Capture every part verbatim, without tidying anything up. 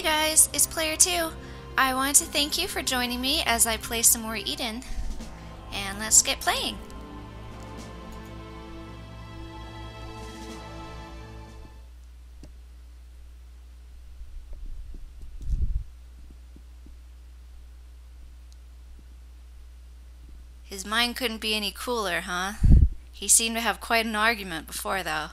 guys, it's Player two. I wanted to thank you for joining me as I play some more Eden. And let's get playing. His mind couldn't be any cooler, huh? He seemed to have quite an argument before, though.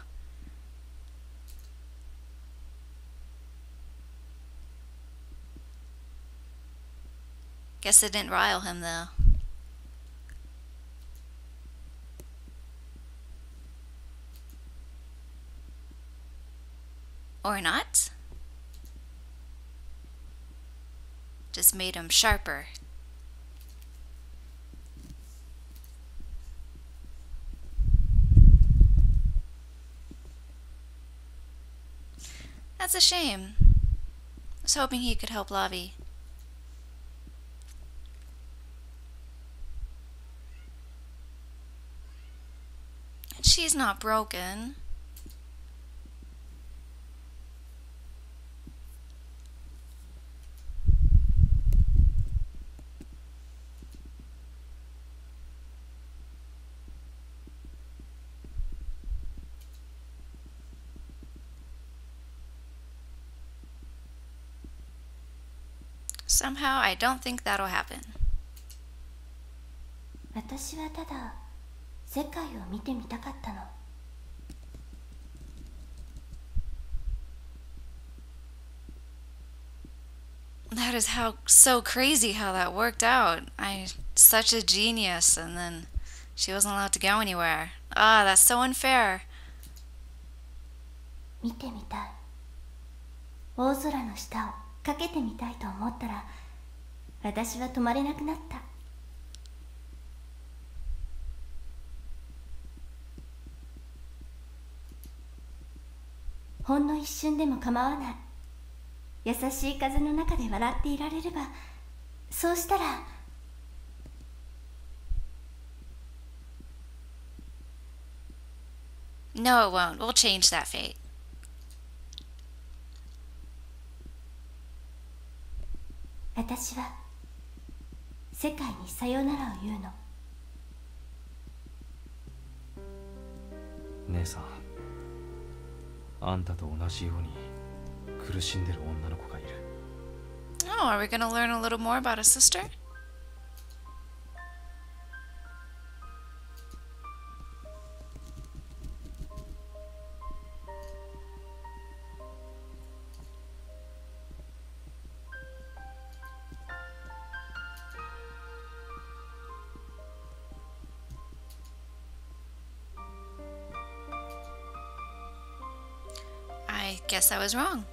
Guess it didn't rile him, though. Or not? Just made him sharper. That's a shame. I was hoping he could help Lavi. She's not broken. Somehow, I don't think that'll happen. 私はただ世界を見てみたかったの。 That is how so crazy how that worked out. I such a genius, and then she wasn't allowed to go anywhere. Ah, that's so unfair. 見てみたい。大空の下をかけてみたいと思ったら、私は止まれなくなった。ほんの一瞬でも構わない。優しい風の中で笑っていられれば、そうしたら。 No, it won't. We'll change that fate. 私は世界にさよならを言うの。 姉さん、あんたと同じように苦しんでる女の子がいる。 Oh, are we gonna learn a little more about a sister? I guess I was wrong.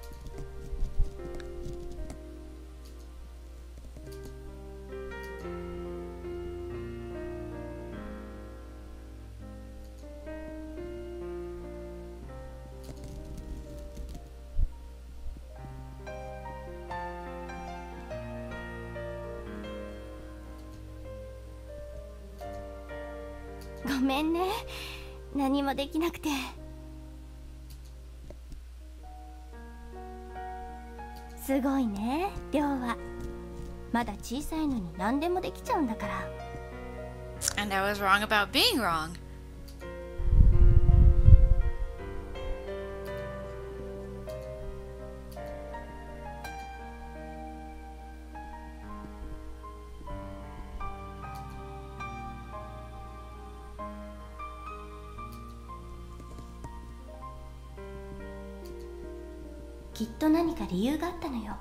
「ごめんね、何もできなくて。すごいね、亮は。まだ小さいのに何でもできちゃうんだから。 And I was wrong about being wrong. きっと何か理由があったのよ。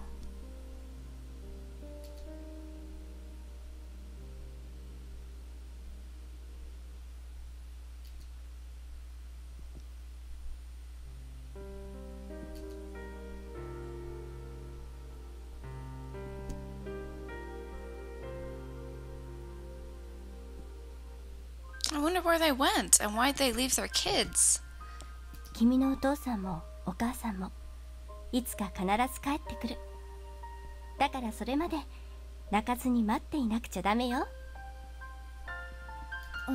I wonder where they went and why'd they leave their kids. 君のお父さんもお母さんもいつか必ず帰ってくる。だからそれまで泣かずに待っていなくちゃダメよ。うん。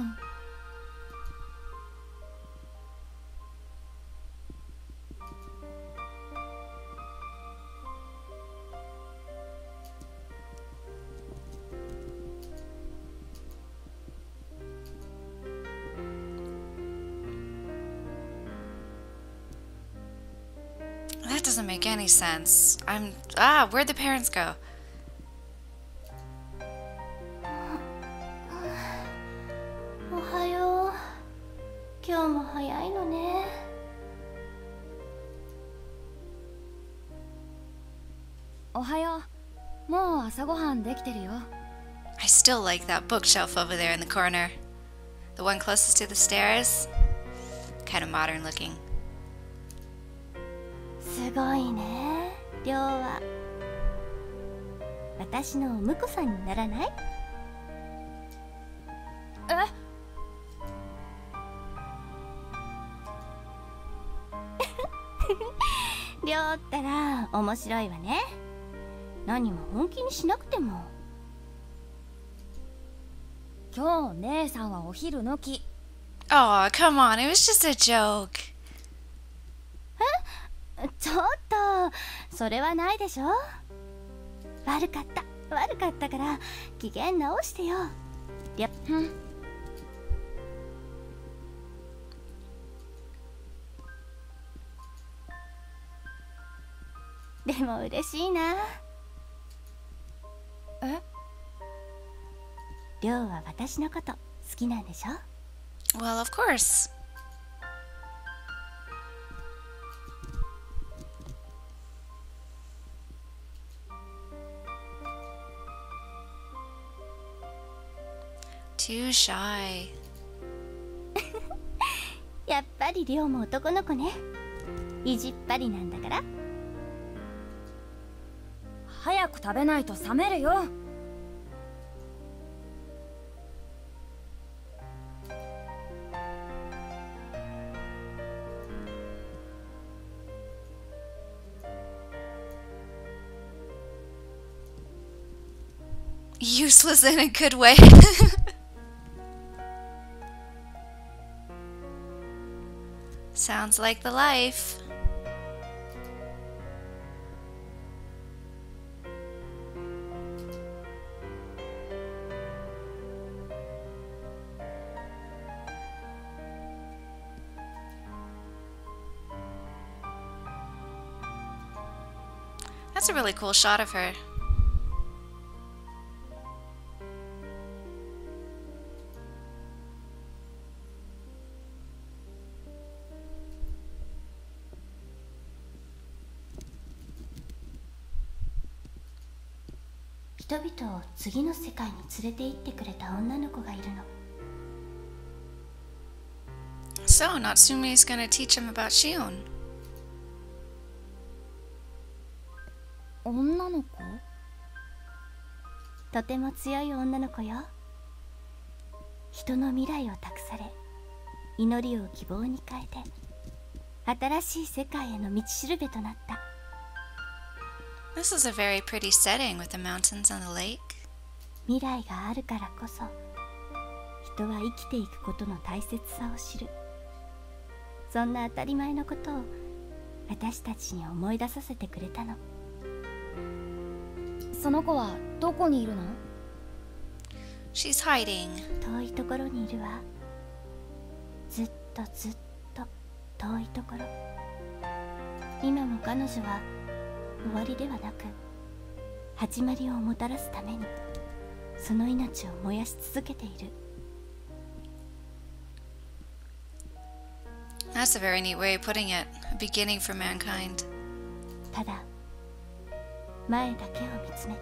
doesn't make any sense. I'm... Ah, where'd the parents go? おはよう。今日も早いのね。 おはよう。もう朝ごはんできてるよ。 I still like that bookshelf over there in the corner. The one closest to the stairs. Kind of modern looking. すごいね、りょうは。私のお婿さんにならない？ え？ りょうったら面白いわね。何も本気にしなくても。 今日姉さんはお昼抜き。 Oh, come on. It was just a joke. ちょっと、それはないでしょ。悪かった、悪かったから機嫌直してよ。りょふん。 でも嬉しいな。 え？ りょうは私のこと好きなんでしょ？ Well, of course. Too shy. やっぱりりょうも男の子ね。意地っ張りなんだから。 早く食べないと冷めるよ。 Useless in a good way. Sounds like the life. That's a really cool shot of her. 人々を次の世界に連れて行ってくれた女の子がいるの。 So, Natsumi is gonna teach him about Shion. 女の子？ とても強い女の子よ。人の未来を託され、祈りを希望に変えて、新しい世界への道しるべとなった。 This is a very pretty setting with the mountains and the lake. 未来があるからこそ、人は生きていくことの大切さを知る。そんな当たり前のことを私たちに思い出させてくれたの。 その子はどこにいるの？ She's hiding. 遠いところにいるわ。ずっとずっと遠いところ。今も彼女は終わりではなく始まりをもたらすためにその命を燃やし続けている。 That's a very neat way of putting it. A beginning for mankind. ただ前だけを見つめて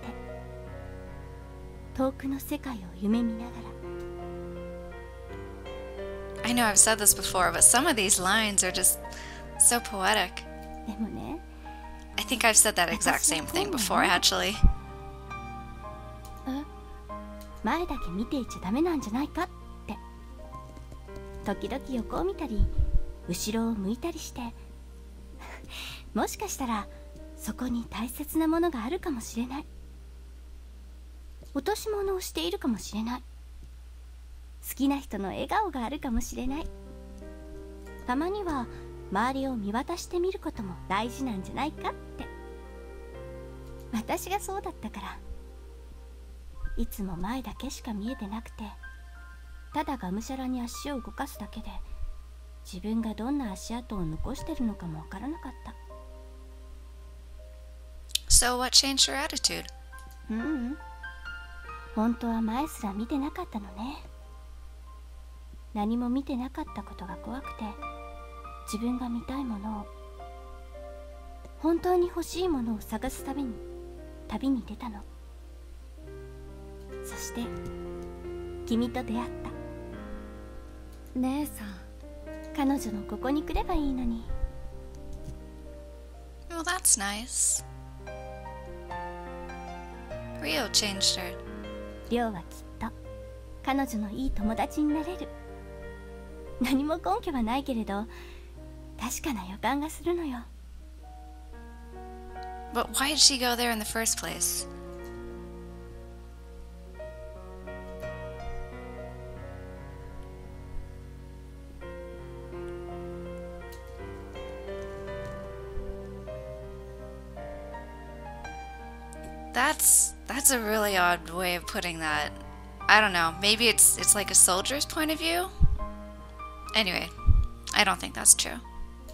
遠くの世界を夢見ながら。 I know I've said this before, but some of these lines are just so poetic. でもね、 I think I've said that exact same thing before, actually. 前だけ見ていちゃダメなんじゃないかって。時々横を見たり後ろを向いたりしてもしかしたらそこに大切なものがあるかもしれない。落とし物をしているかもしれない。好きな人の笑顔があるかもしれない。たまには周りを見渡してみることも大事なんじゃないかって。私がそうだったから。いつも前だけしか見えてなくて、ただがむしゃらに足を動かすだけで自分がどんな足跡を残してるのかもわからなかった。 So what changed her attitude? ううん、本当は前すら見てなかったのね。何も見てなかったことが怖くて、自分が見たいものを、本当に欲しいものを探すために旅に出たの。そして君と出会った。 姉さん、 彼女のここに来ればいいのに。 Well, that's nice. Rio changed her. リョウはきっと彼女のいい友達になれる。何も根拠はないけれど確かな予感がするのよ。 But why did she go there in the first place? That's that's a really odd way of putting that. I don't know. Maybe it's it's like a soldier's point of view. Anyway, I don't think that's true.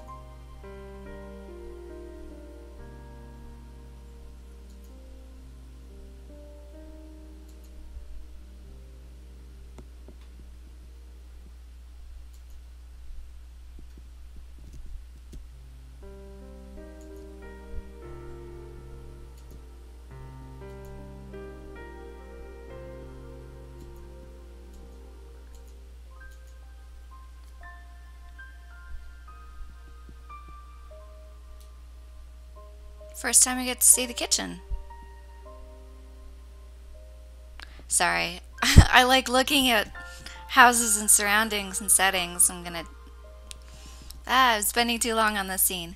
First time we get to see the kitchen. Sorry, I like looking at houses and surroundings and settings. I'm gonna... Ah, I'm spending too long on this scene.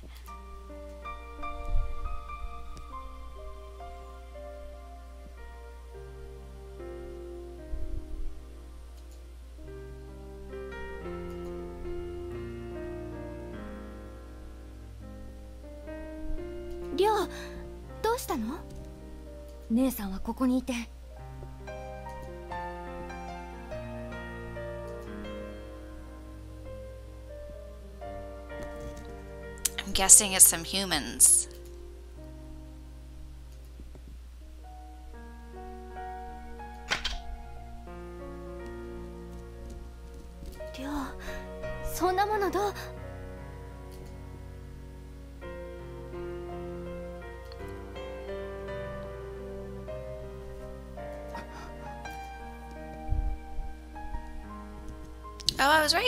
Ryo, りょう、どうしたの？ 姉さんはここにいて。 I'm guessing it's some humans. りょう、そんなものどう？ Oh, I was right.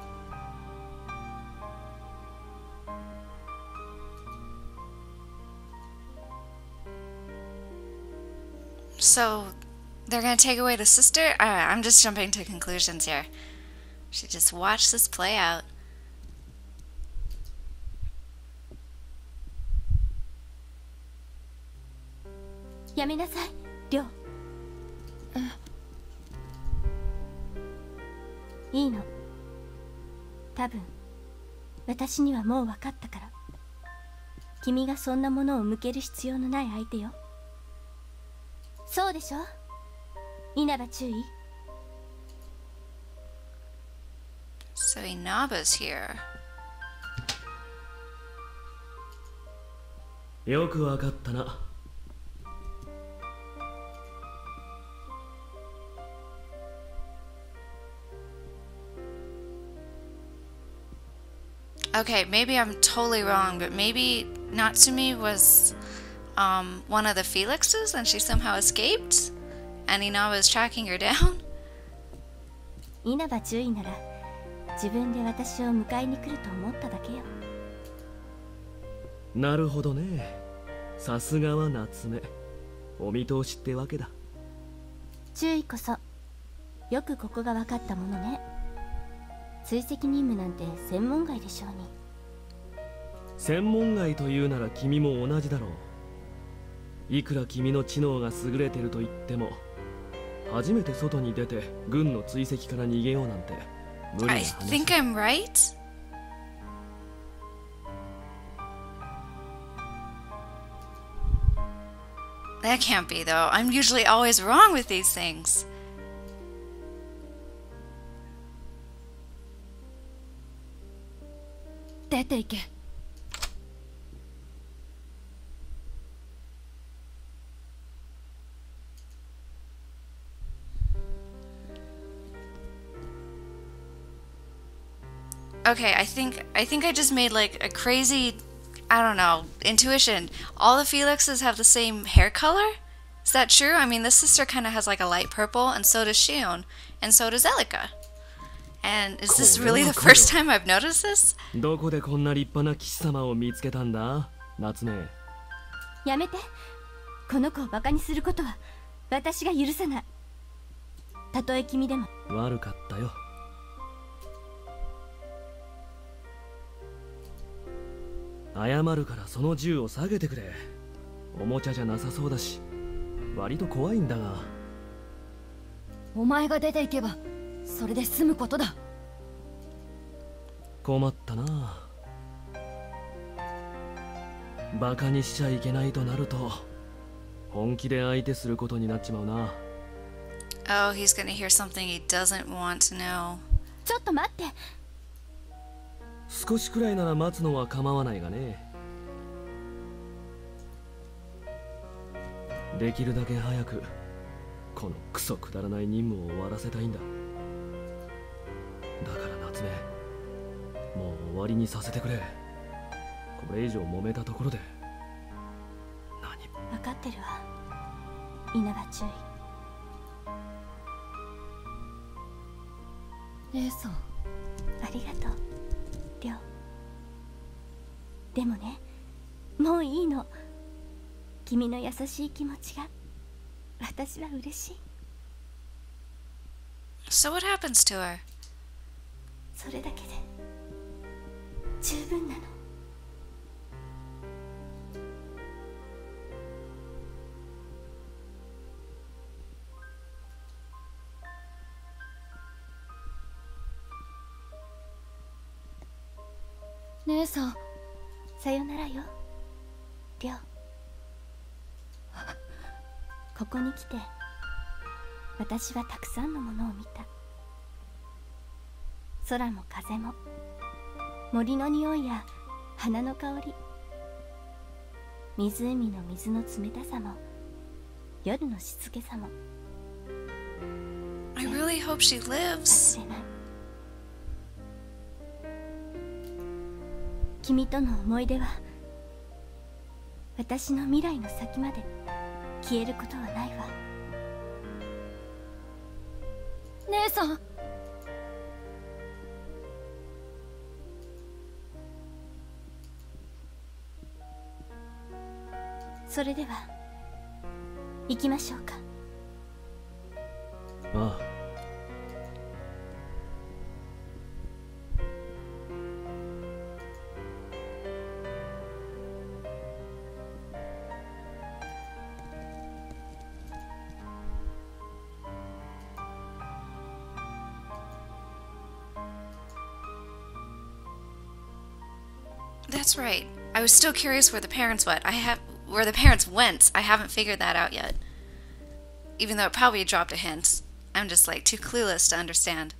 So, they're gonna take away the sister? Uh, I'm just jumping to conclusions here. Should just watch this play out. やめなさい、りょう。いいの。多分私にはもう分かったから。君がそんなものを向ける必要のない相手よ。そうでしょ？稲葉注意。 So Inaba's here. よくわかったな。 Okay, maybe I'm totally wrong, but maybe Natsumi was um, one of the Felixes and she somehow escaped? And Inaba was tracking her down? 稲葉注意なら自分で私を迎えに来ると思っただけよ。 なるほどね。さすがは夏目。お見通しってわけだ。 注意こそよくここが分かったものね。 追跡任務なんて専門外でしょうに。 専門外というなら君も同じだろう。いくら君の知能が優れてると言っても、初めて外に出て軍の追跡から逃げようなんて無理な I 話。 think I'm right? That can't be though. I'm usually always wrong with these things. 出て行け。 Okay, I think I think I just made like a crazy, I don't know, intuition. All the Felixes have the same hair color? Is that true? I mean, this sister kind of has like a light purple, and so does Shion, and so does Elika. And is this really the first time I've noticed this? どこでこんな立派な騎士様を見つけたんだ夏目。 やめて。この子をバカにすることは私が許さない。たとえ君でも。 悪かったよ。謝るからその銃を下げてくれ。おもちゃじゃなさそうだし、割と怖いんだが。 お前が出ていけばそれで済むことだ。 困ったな。バカにしちゃいけないとなると本気で相手することになっちまうな。 Oh, he's gonna hear something he doesn't want to know. ちょっと待って。 少しくらいなら待つのは構わないがね。できるだけ早くこのクソくだらない任務を終わらせたいんだ。だから夏目、もう終わりにさせてくれ。これ以上揉めたところで何。 分かってるわ。稲葉注意。 姉さん、 ありがとうりょう。でもね、もういいの。君の優しい気持ちが私は嬉しい。 So what happens to her? それだけで十分なの。 姉さん。 さよならよりょう。ここに来て私はたくさんのものを見た。空も風も森の匂いや花の香り、湖の水の冷たさも夜の静けさも。 I really hope she lives. 忘れない。君との思い出は私の未来の先まで消えることはないわ。 姉さん。 それでは行きましょうか。 ああ。 That's right. I was still curious where the parents went. I have where the parents went. I haven't figured that out yet. Even though it probably dropped a hint. I'm just like too clueless to understand.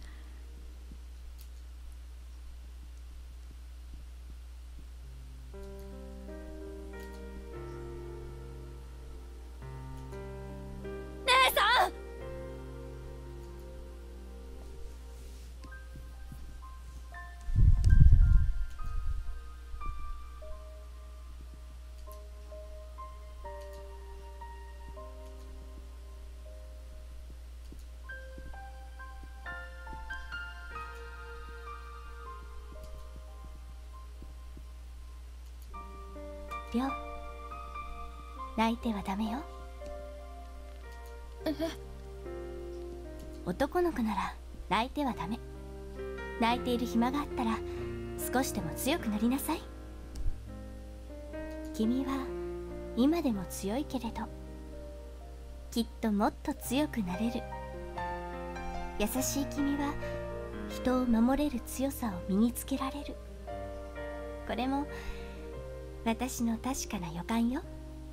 りょう、泣いてはダメよ。男の子なら泣いてはダメ。泣いている暇があったら少しでも強くなりなさい。君は今でも強いけれどきっともっと強くなれる。優しい君は人を守れる強さを身につけられる。これも私の確かな予感よ。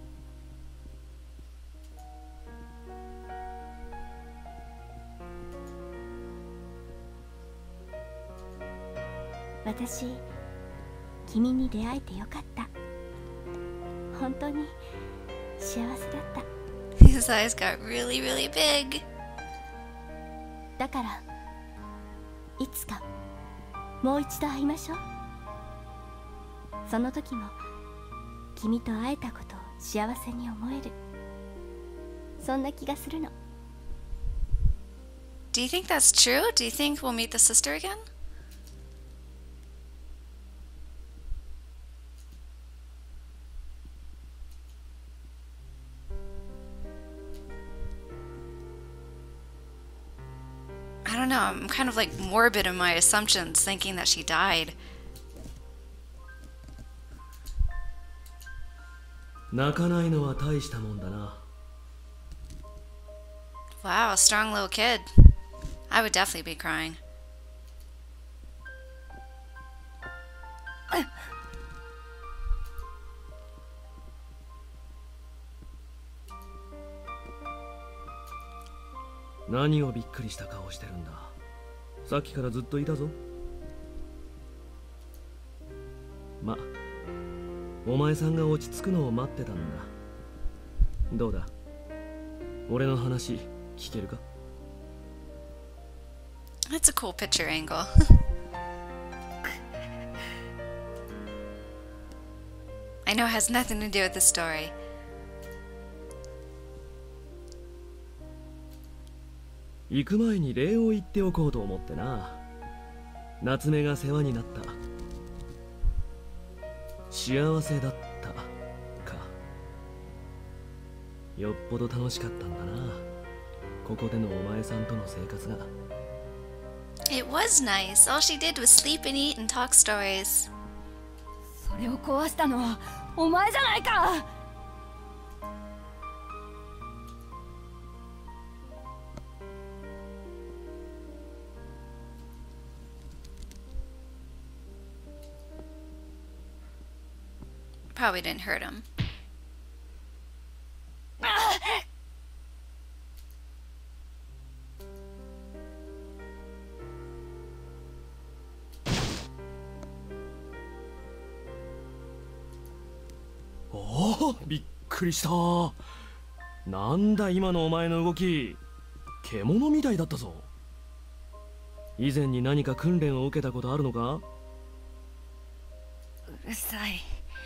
私、君に出会えてよかった。本当に幸せだった。 His eyes got really, really big. だからいつかもう一度会いましょう。その時も君と会えたことを幸せに思える、そんな気がするの。 Do you think that's true? Do you think we'll meet the sister again? I don't know, I'm kind of like morbid in my assumptions, thinking that she died. 泣かないのは大したもんだな。 Wow, a strong little kid. I would definitely be crying. 何をびっくりした顔してるんだ。さっきからずっといたぞ。ま、お前さんが落ち着くのを待ってたんだ。どうだ、俺の話聞けるか？ That's a cool picture angle. I know it has nothing to do with the story. 行く前に礼を言っておこうと思ってな。夏目が世話になった。幸せだったか。よっぽど楽しかったんだな、ここでのお前さんとの生活が。 It was nice. All she did was sleep and eat and talk stories. それを壊したのはお前じゃないか。 Probably didn't hurt him. おお、びっくりした。なんだ今のお前の動き、獣みたいだったぞ。以前に何か訓練を受けたことあるのか？ うるさい。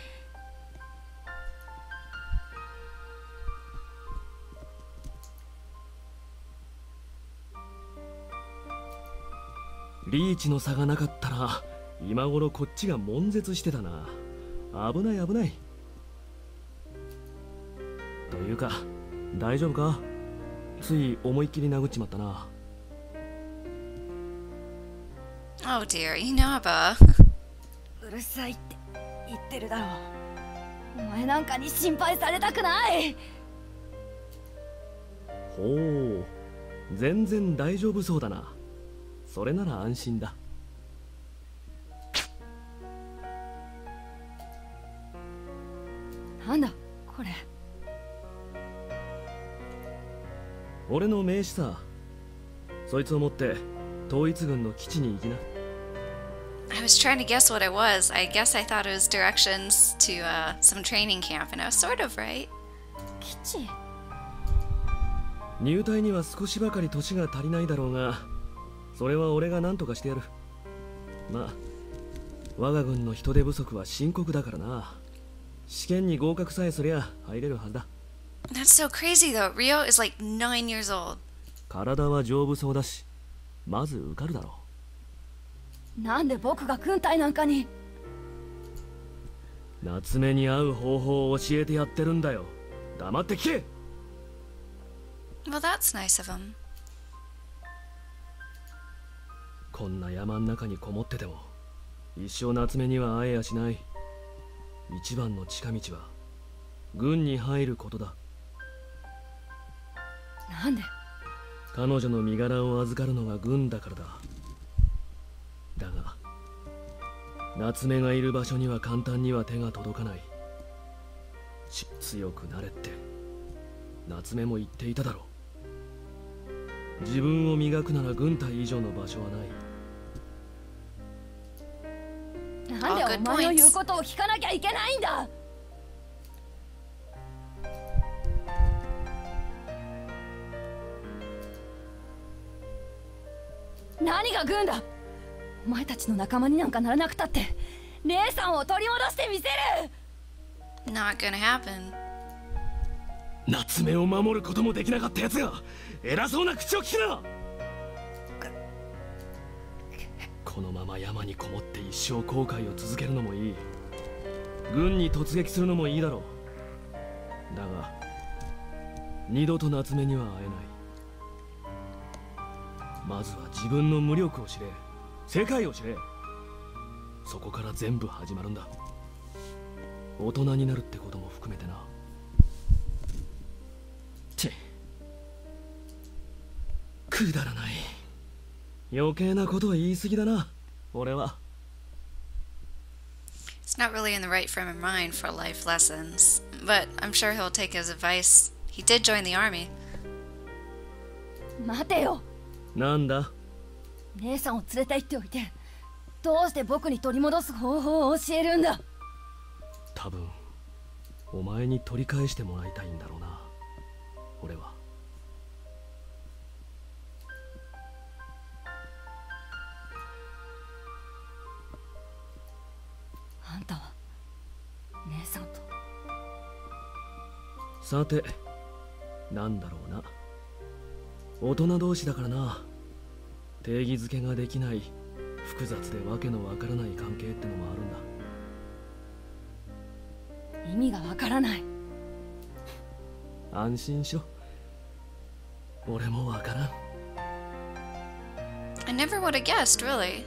リーチの差がなかったら今頃こっちが悶絶してたな。危ない危ない。というか大丈夫か？つい思いっきり殴っちまったな。 Oh dear, Inaba. うるさいって言ってるだろう。お前なんかに心配されたくない。 ほう、全然大丈夫そうだな。それなら安心だ。 なんだこれ。 俺の名刺さ。そいつを持って統一軍の基地に行きな。 I was trying to guess what it was. I guess I thought it was directions to uh, some training camp, and I was sort of right. 基地。 入隊には少しばかり年が足りないだろうが、それは俺が何とかしてやる。まあ我が軍の人手不足は深刻だからな。試験に合格さえすりゃ入れるはずだ。 That's so crazy though. Rio is like nine years old. 体は丈夫そうだし、まず受かるだろう。 なんで僕が軍隊なんかに。 夏目に会う方法を教えてやってるんだよ。黙って聞け。 Well, that's nice of him. こんな山ん中にこもってても一生夏目には会えやしない。一番の近道は軍に入ることだ。 なんで？ 彼女の身柄を預かるのが軍だからだ。だが夏目がいる場所には簡単には手が届かない。し強くなれって夏目も言っていただろう。自分を磨くなら軍隊以上の場所はない。 なんでお前の言うことを聞かなきゃいけないんだ。何が軍だ。 お前たちの仲間になんかならなくたって姉さんを取り戻してみせる。 Not gonna happen. 夏目を守ることもできなかったやつが偉そうな口を聞くな。このまま山にこもって一生後悔を続けるのもいい。軍に突撃するのもいいだろう。だが二度と夏目には会えない。まずは自分の無力を知れ、世界を知れ。そこから全部始まるんだ。大人になるってことも含めてな。チッ、くだらない。余計なことを言い過ぎだな、俺は。 He's not really in the right frame of mind for life lessons, but I'm sure he'll take his advice. He did join the army. 待てよ。 なんだ。 姉さんを連れて行っておいてどうして僕に取り戻す方法を教えるんだ。 多分お前に取り返してもらいたいんだろうな、俺は。 あんたは姉さんと。 さて、なんだろうな。大人同士だからな。定義づけができない複雑でわけのわからない関係ってのもあるんだ。 意味がわからない。 安心しろ、俺もわからん。 I never would have guessed, really.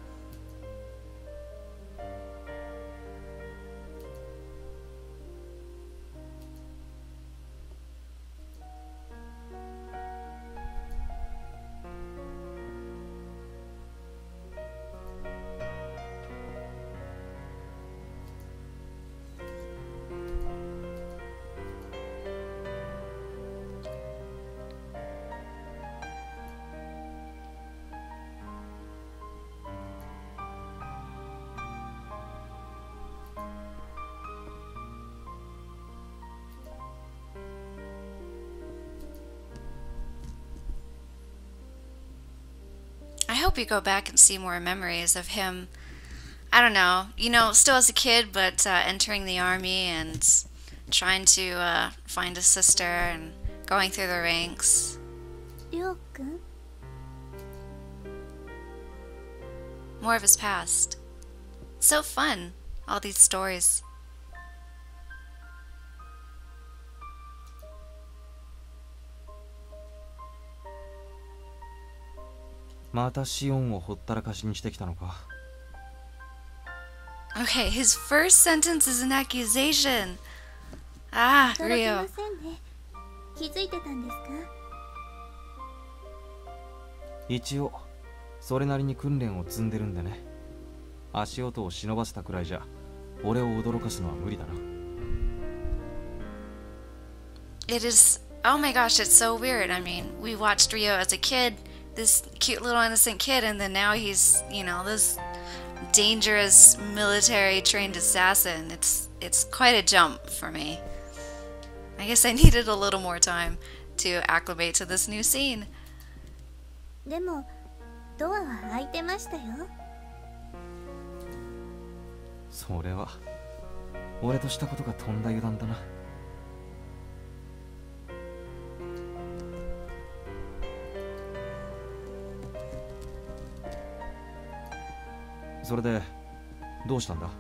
I hope you go back and see more memories of him. I don't know, you know, still as a kid, but uh, entering the army and trying to uh, find his sister and going through the ranks. りょうくん、 More of his past. So fun, all these stories. またシオンをほったらかしにしてきたのか。 Okay, his first sentence is an accusation. Ah, 驚きま Rio. せんね。気づいてたんですか？ 一応それなりに訓練を積んでるんでね。足音を忍ばせたくらいじゃ俺を驚かすのは無理だな。 It is, oh my gosh, it's so weird. I mean, we watched Rio as a kid, this cute little innocent kid, and then now he's, you know, this dangerous military trained assassin. It's it's quite a jump for me. I guess I needed a little more time to acclimate to this new scene. でもドアは開いてましたよ。 それは俺としたことがとんだ油断だな。それでどうしたんだ？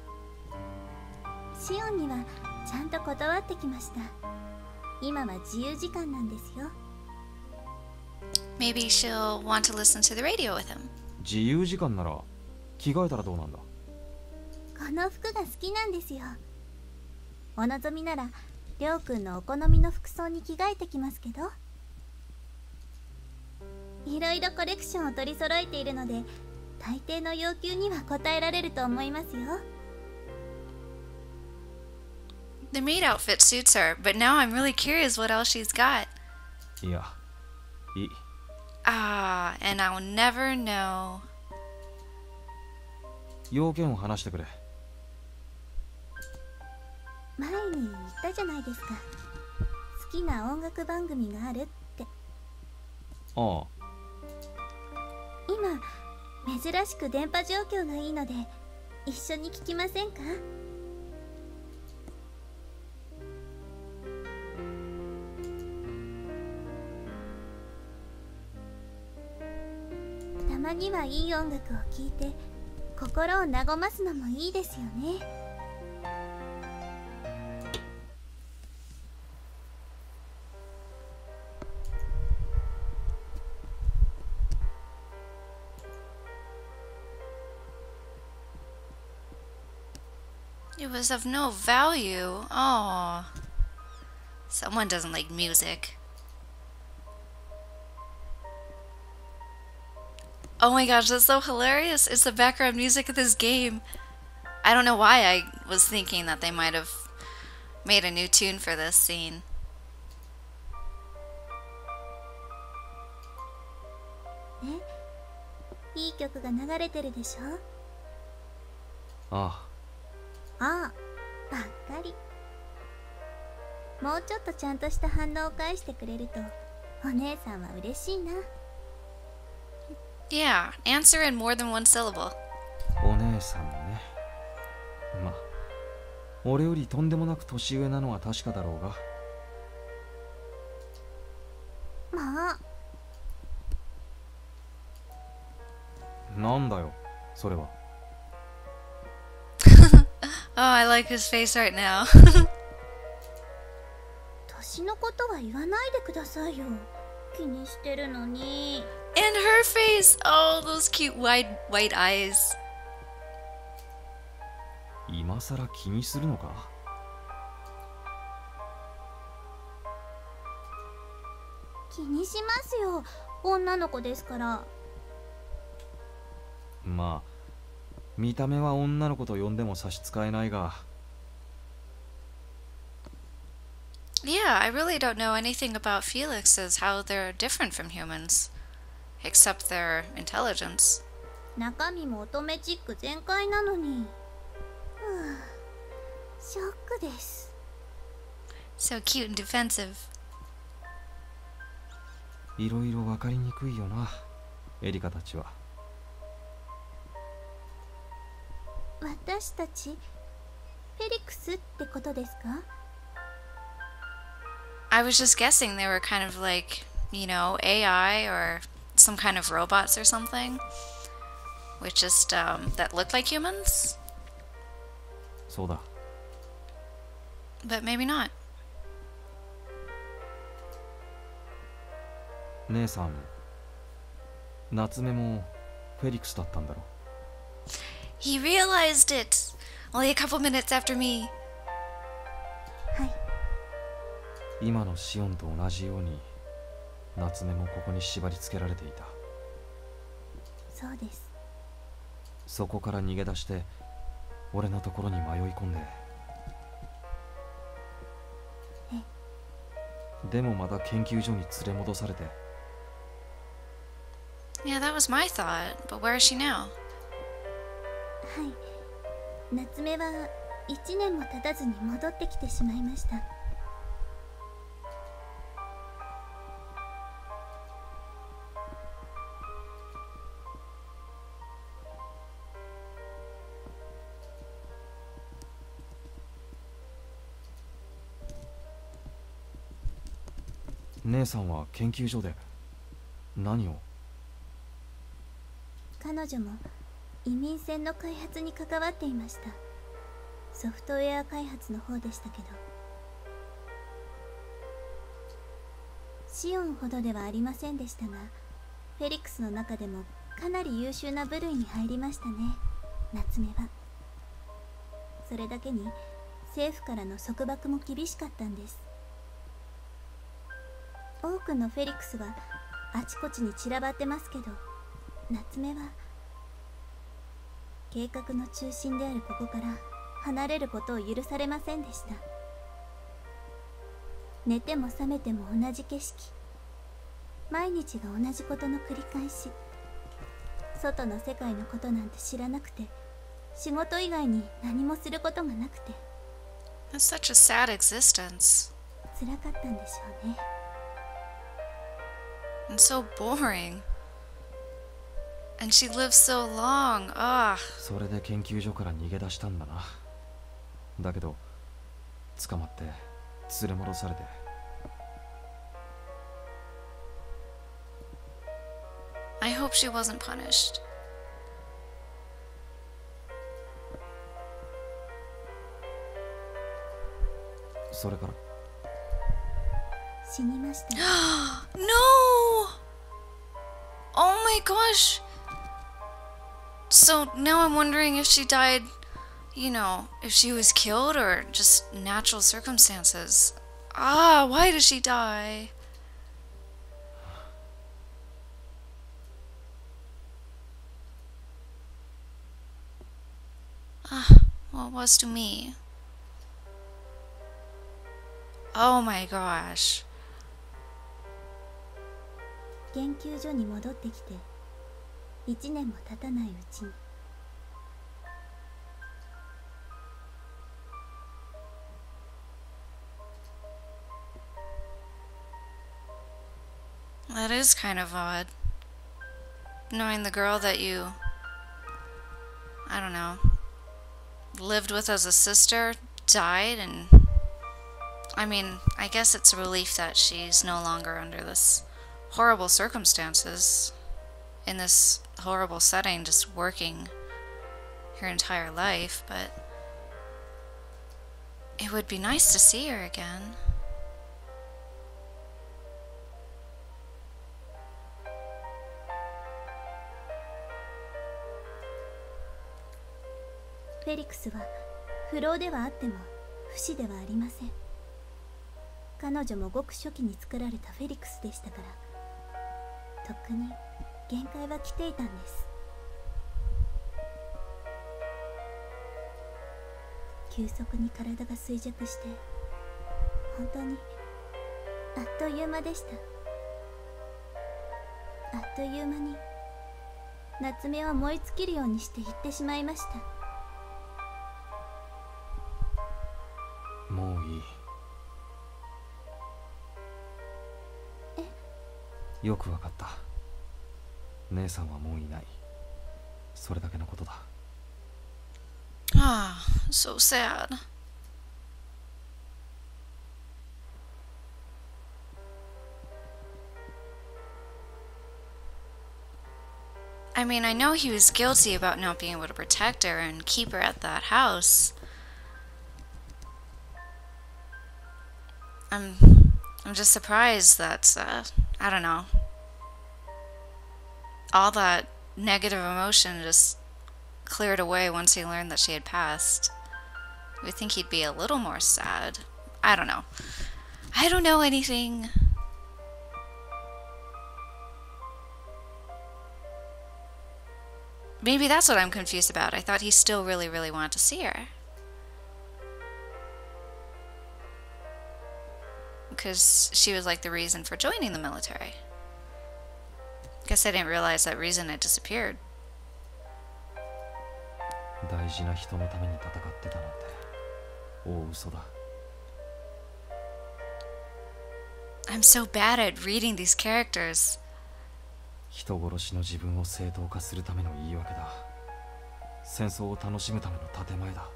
シオンにはちゃんと断ってきました。今は自由時間なんですよ。 Maybe she'll want to listen to the radio with him. 自由時間なら着替えたらどうなんだ？ この服が好きなんですよ。お望みならりょうくんのお好みの服装に着替えてきますけど。いろいろコレクションを取り揃えているので大抵の要求には応えられると思いますよ。 The maid outfit suits her, but now I'm really curious what else she's got. いや、いい。 Ah, and I'll never know. 要件を話してくれ。 前に言ったじゃないですか。好きな音楽番組があるって。 ああ。 今珍しく電波状況がいいので一緒に聞きませんか？たまにはいい音楽を聴いて心を和ますのもいいですよね。 It was of no value. Oh. Someone doesn't like music. Oh my gosh, that's so hilarious. It's the background music of this game. I don't know why I was thinking that they might have made a new tune for this scene. え、いい曲が流れてるでしょ？ あああ、ばっかり。もうちょっとちゃんとした反応を返してくれるとお姉さんは嬉しいな。 Yeah, answer in more than one syllable. あ、お姉さんね。ま、俺よりとんでもなく年上なのは確かだろうが。 まあ。 なんだよ、それは。 Oh, I like his face right now. 年のことは言わないでくださいよ。気にしてるのに。 And her face! Oh, those cute wide white eyes. 今さら気にするのか？ 気にしますよ。女の子ですから。 まあ、見た目は女の子と呼んでも差し支えないが。 Yeah, I really don't know anything about Felixes, how they're different from humans. Except their intelligence. 中身も乙女チック全開なのに。ふぅ、ショックです。 So cute and defensive. いろいろ分かりにくいよな、エリカたちは。 私たちフェリクスってことですか？ I was just guessing they were kind of like, you know, A I or some kind of robots or something. Which just, um, that looked like humans? そうだ。 But maybe not. 姉さん、夏目もフェリクスだったんだろ。 He realized it! Only a couple minutes after me. はい。 今のシオンと同じように、夏目もここに縛り付けられていた。 そうです。 そこから逃げ出して、俺のところに迷い込んで。 え。 でもまた研究所に連れ戻されて。 Yeah, that was my thought. But where is she now? はい。夏目はいちねんも経たずに戻ってきてしまいました。 姉さんは研究所で何を？ 彼女も移民船の開発に関わっていました。ソフトウェア開発の方でしたけど。シオンほどではありませんでしたが、フェリックスの中でもかなり優秀な部類に入りましたね、夏目は。それだけに政府からの束縛も厳しかったんです。多くのフェリックスはあちこちに散らばってますけど、夏目は計画の中心であるここから離れることを許されませんでした。寝ても覚めても同じ景色、毎日が同じことの繰り返し。外の世界のことなんて知らなくて、仕事以外に何もすることがなくて。 That's such a sad existence. 辛かったんでしょうね。 And so boring. And she lived so long. Ah. それで研究所から逃げ出したんだな。だけど捕まって連れ戻されて。 I hope she wasn't punished. それから死にました。 No! Oh my gosh! So now I'm wondering if she died, you know, if she was killed or just natural circumstances. Ah, why did she die? Ah, well, it was to me. Oh my gosh. 研究所に戻ってきていちねんも経たないうちに。 That is kind of odd. Knowing the girl that you, I don't know, lived with as a sister died, and I mean, I guess it's a relief that she's no longer under this horrible circumstances, in this horrible setting, just working her entire life, but it would be nice to see her again. フェリクスは不老ではあっても不死ではありません。彼女もごく初期に作られたフェリクスでしたから、とっくに限界は来ていたんです。急速に体が衰弱して、本当にあっという間でした。あっという間に夏目は燃え尽きるようにして行ってしまいました。 もういい。 え？ よくわかった。姉さんはもういない。それだけのことだ。 Ah, so sad. I mean, I know he was guilty about not being able to protect her and keep her at that house. I'm, I'm just surprised that, uh, I don't know, all that negative emotion just cleared away once he learned that she had passed. I would think he'd be a little more sad. I don't know. I don't know anything. Maybe that's what I'm confused about. I thought he still really, really wanted to see her. Because she was like the reason for joining the military. Guess I didn't realize that reason had disappeared. 大事な人のために戦ってたなんて大嘘だ。 I'm so bad at reading these characters. 人殺しの自分を正当化するための言い訳だ。戦争を楽しむための建前だ。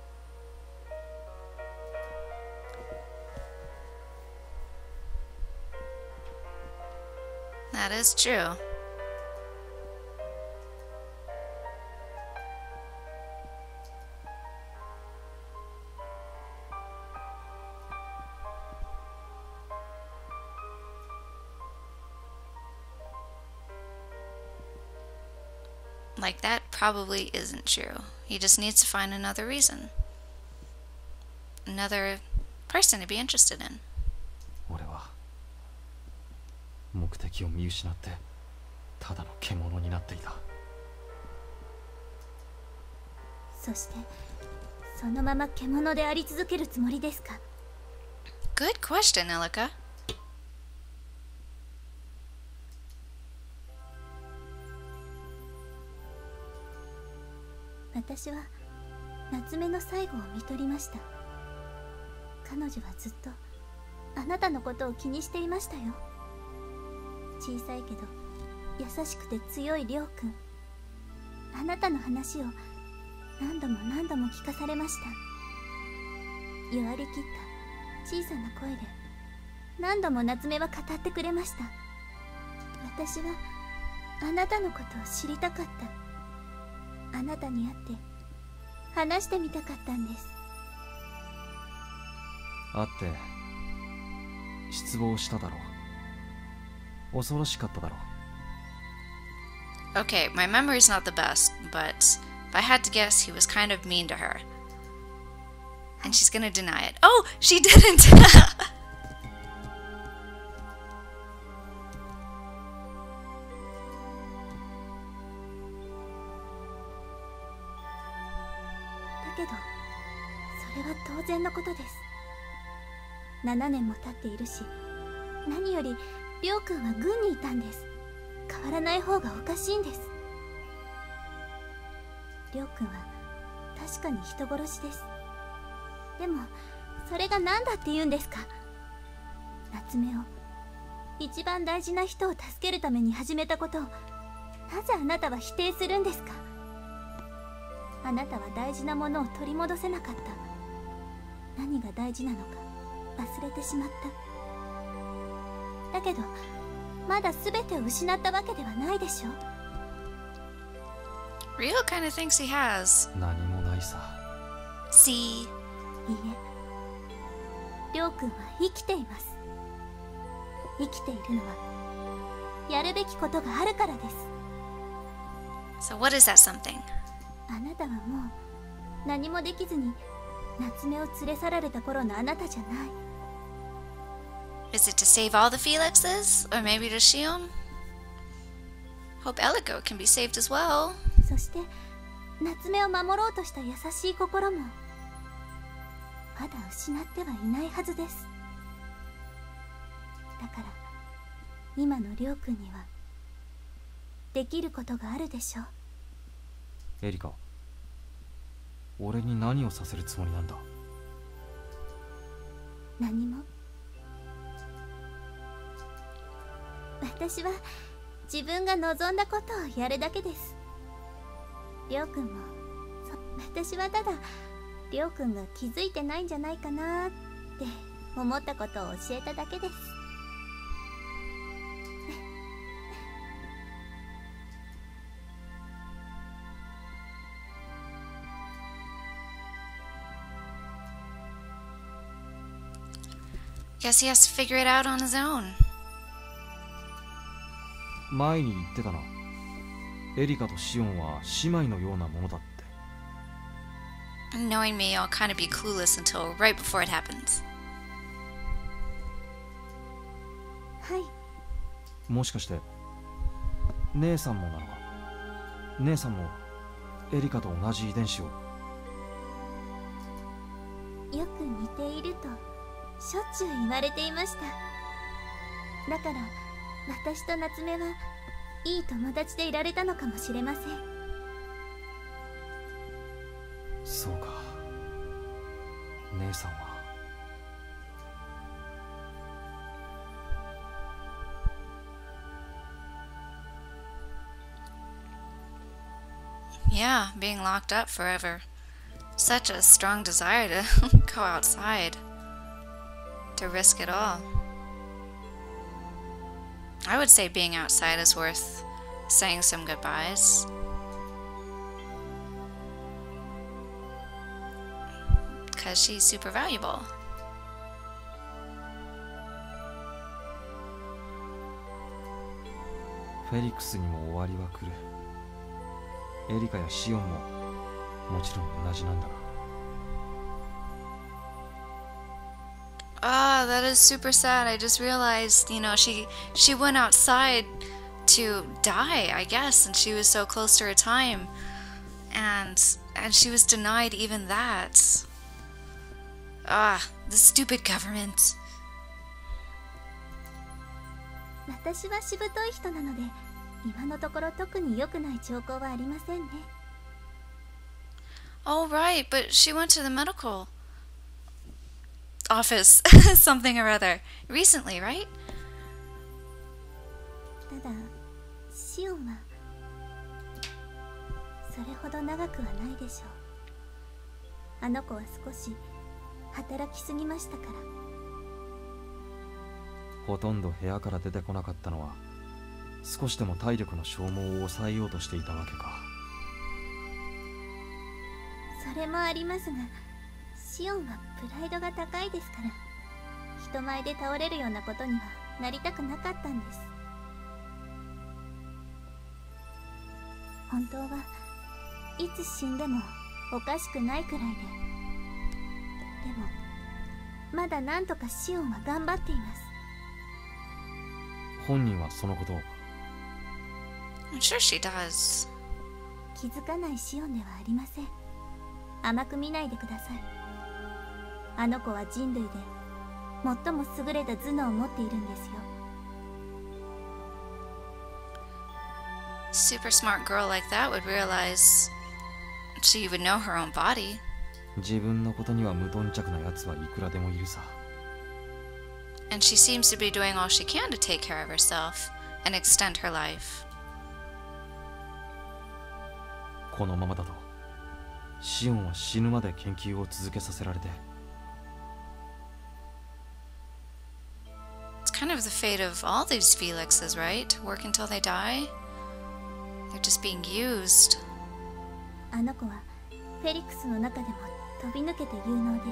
That is true. Like, that probably isn't true. He just needs to find another reason. Another person to be interested in. 俺は目的を見失ってただの獣になっていた。 そしてそのまま獣であり続けるつもりですか？ Good question, Elika. 私は夏目の最後を見とりました。彼女はずっとあなたのことを気にしていましたよ。小さいけど優しくて強いりょうくん。 あなたの話を何度も何度も聞かされました。弱りきった小さな声で何度も夏目は語ってくれました。私はあなたのことを知りたかった。あなたに会って話してみたかったんです。 会って失望しただろう。恐ろしかっただろう。 Okay, my memory's not the best, but if I had to guess, he was kind of mean to her. And she's gonna deny it. Oh, she didn't! だけど、それは当然のことです。ななねんも経っているし、何よりりょうくんは軍にいたんです。変わらない方がおかしいんです。りょうくんは確かに人殺しです。でもそれが何だって言うんですか。夏目を、一番大事な人を助けるために始めたことを、なぜあなたは否定するんですか。あなたは大事なものを取り戻せなかった。何が大事なのか忘れてしまった。だけどまだ全てを失ったわけではないでしょ。 Ryo kind of thinks he has. 何もないさ。 See? いいえ、りょうくんは生きています。生きているのはやるべきことがあるからです。 So what is that something? あなたはもう何もできずに夏目を連れ去られた頃のあなたじゃない。 Is it to save all the Felixes? Or maybe to Shion? Hope Eliko can be saved as well. そして夏目を守ろうとした優しい心もまだ失ってはいないはずです。だから今のりょうくんにはできることがあるでしょう。 エリカ、俺に何をさせるつもりなんだ。 何も。私は自分が望んだことをやるだけです。りょうくんも私はただりょうくんが気づいてないんじゃないかなって思ったことを教えただけです。 Guess he has to figure it out on his own. 前に言ってたな。エリカとシオンは姉妹のようなものだって。 Knowing me, I'll kind of be clueless until right before it happens. はい。 もしかして姉さんもなのか。姉さんもエリカと同じ遺伝子を。 よく似ているとしょっちゅう言われていました。だから私と夏目はいい友達でいられたのかもしれません。 そうか。姉さんは。 Yeah, being locked up forever. Such a strong desire to go outside. To risk it all. I would say being outside is worth saying some goodbyes. Because she's super valuable. フェリクスにも終わりは来る。エリカやシオンももちろん同じなんだが。 Ah, that is super sad. I just realized, you know, she she went outside to die, I guess, and she was so close to her time, and and she was denied even that. Ah, the stupid government. 私はしぶとい人なので、今のところ特に良くない兆候はありませんね。 Oh, right, but she went to the medical office, something or other, recently, right? ただ、シオンはほど長くはないでしょう。あの子は少し働きすぎましたから。 ほとんど部屋から出てこなかったのは少しでも体力の消耗を抑えようとしていたわけか。 それもありますが、シオンはプライドが高いですから、人前で倒れるようなことにはなりたくなかったんです。本当はいつ死んでもおかしくないくらいで、でもまだなんとかシオンは頑張っています。 本人はそのことを。 I'm sure she does. 気づかないシオンではありません。甘く見ないでください。あの子は人類で最も優れた頭脳を持っているんですよ。 Super smart girl like that would realize she would know her own body. 自分のことには無頓着なやつはいくらでもいるさ。 And she seems to be doing all she can to take care of herself and extend her life. このままだとシオンは死ぬまで研究を続けさせられて。 It's kind of the fate of all these Felixes, right? Work until they die? They're just being used. あの子はフェリックスの中でも飛び抜けて有能です。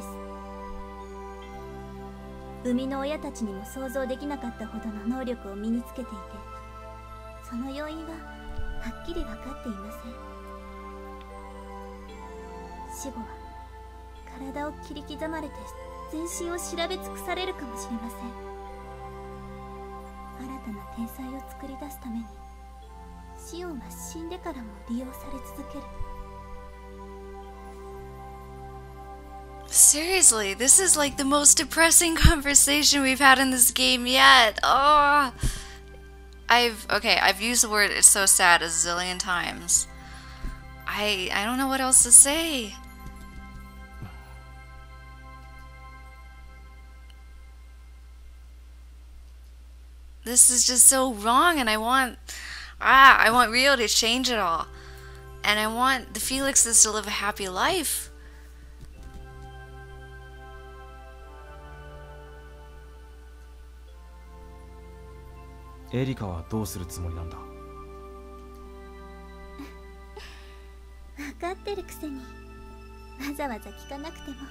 生みの親たちにも想像できなかったほどの能力を身につけていて、その要因ははっきり分かっていません。死後は体を切り刻まれて全身を調べ尽くされるかもしれません。新たな天才を作り出すためにシオンは死んでからも利用され続ける。 Seriously, this is like the most depressing conversation we've had in this game yet. Oh, I've okay. I've used the word "it's so sad" a zillion times. I I don't know what else to say. This is just so wrong, and I want ah I want Rio to change it all, and I want the Felixes to live a happy life. エリカはどうするつもりなんだ。 分かってるくせにわざわざ聞かなくても。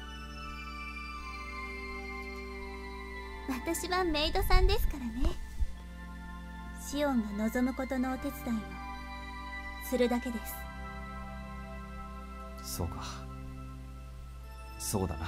私はメイドさんですからね。シオンが望むことのお手伝いをするだけです。 そうか、そうだな。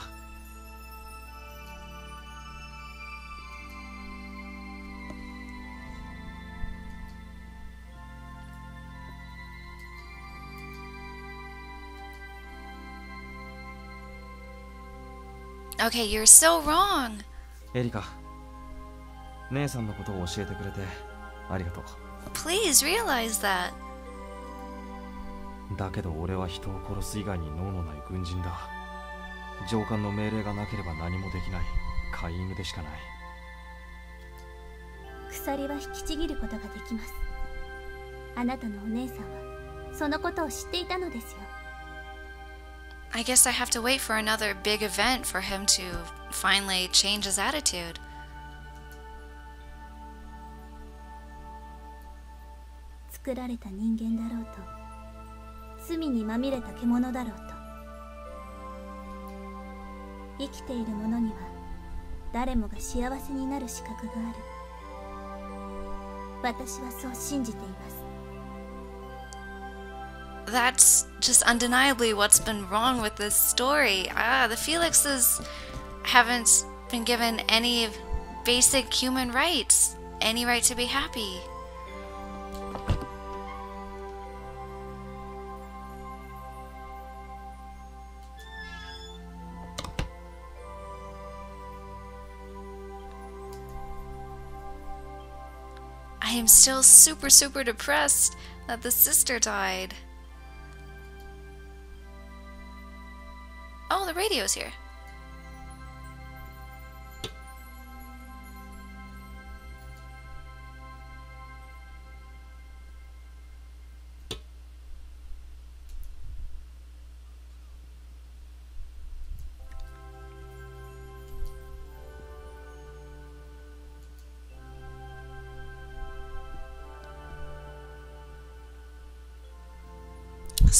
Okay, you're so wrong. エリカ、姉さんのことを教えてくれてありがとう。 Please realize that. だけど俺は人を殺す以外に能のない軍人だ。上官の命令がなければ何もできない飼い犬でしかない。 鎖は引きちぎることができます。あなたのお姉さんはそのことを知っていたのですよ。 I guess I have to wait for another big event for him to finally change his attitude. 作られた人間だろうと、罪にまみれた獣だろうと、生きている者には誰もが幸せになる資格がある。私はそう信じています。 That's just undeniably what's been wrong with this story. Ah, the Felixes haven't been given any basic human rights, any right to be happy. I am still super, super depressed that the sister died. Oh, the radio's here.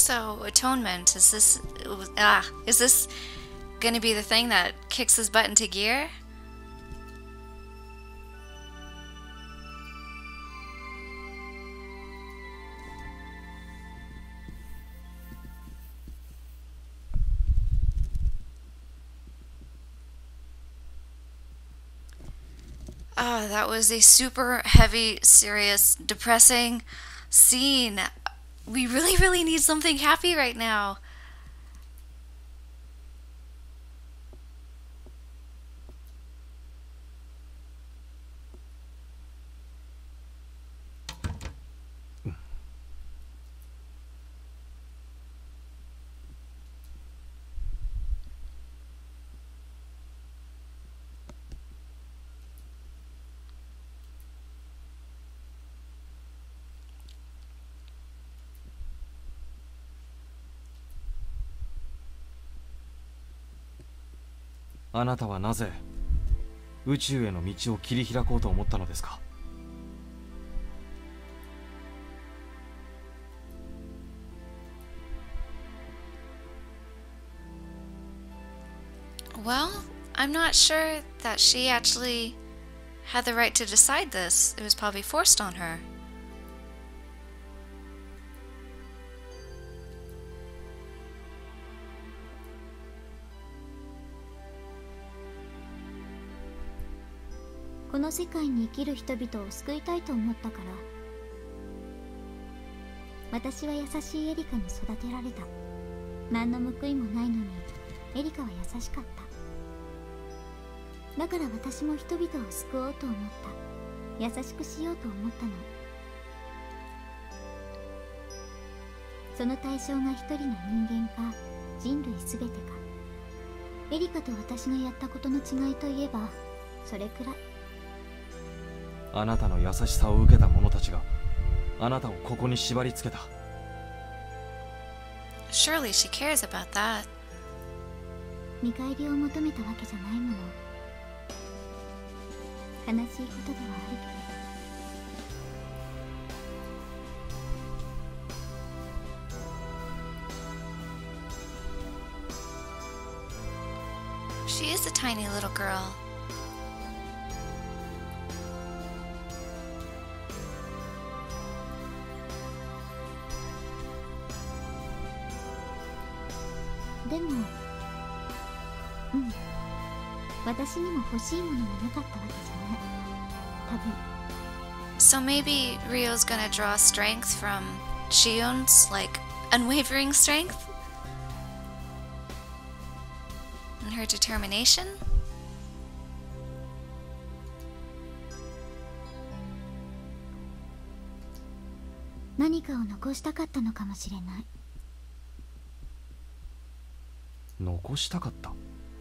So, atonement, is this... Ah, is this gonna be the thing that kicks his butt into gear? Ah, that was a super heavy, serious, depressing scene. We really, really need something happy right now. あなたはなぜ宇宙への道を切り開こうと思ったのですか？ Well, I'm not sure that she actually had the right to decide this. It was probably forced on her. This この世界に生きる人々を救いたいと思ったから。私は優しいエリカに育てられた。何の報いもないのにエリカは優しかった。だから私も人々を救おうと思った。優しくしようと思ったの。その対象が一人の人間か人類すべてか。エリカと私がやったことの違いといえばそれくらい。 あなたの優しさを受けた者たちがあなたをここに縛り付けた。 Surely she cares about that. 見返りを求めたわけじゃないもの。悲しいことではあるけど。 She is a tiny little girl. でも、うん、私にも欲しいものがなかったわけじゃない。多分。 So maybe Ryo's gonna draw strength from Shion's, like unwavering strength? And her determination? 何かを残したかったのかもしれない。 残したかった。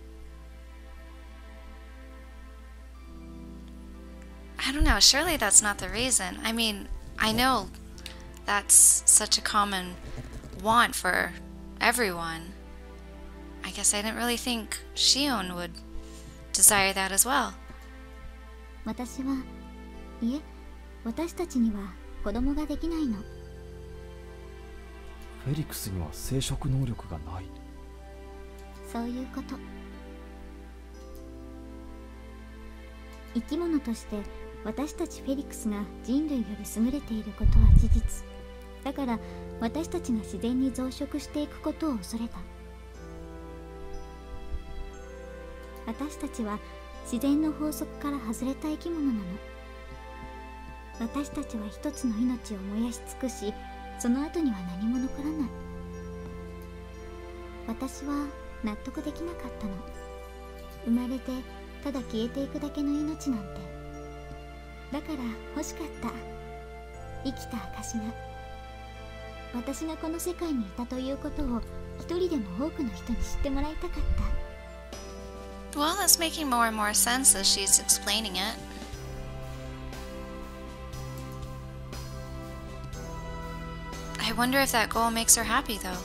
I don't know, surely that's not the reason. I mean, I know that's such a common want for everyone. I guess I didn't really think Shion would desire that as well. 私は、いえ、私たちには子供ができないの。 フェリクスには生殖能力がない。 そういうこと。生き物として私たちフェリクスが人類より優れていることは事実。だから私たちが自然に増殖していくことを恐れた。私たちは自然の法則から外れた生き物なの。私たちは一つの命を燃やし尽くし、その後には何も残らない。私は納得できなかったの。生まれてただ消えていくだけの命なんて。だから欲しかった。生きた証が。私がこの世界にいたということを一人でも多くの人に知ってもらいたかった。 Well, that's making more and more sense as she's explaining it. I wonder if that goal makes her happy, though.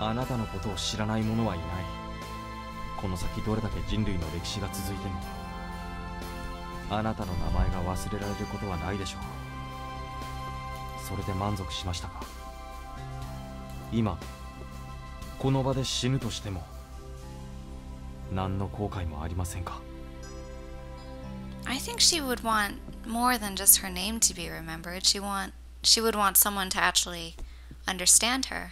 あなたのことを知らない者はいない。この先どれだけ人類の歴史が続いてもあなたの名前が忘れられることはないでしょう。それで満足しましたか？今この場で死ぬとしても何の後悔もありませんか？ I think she would want more than just her name to be remembered. She want she would want someone to actually understand her.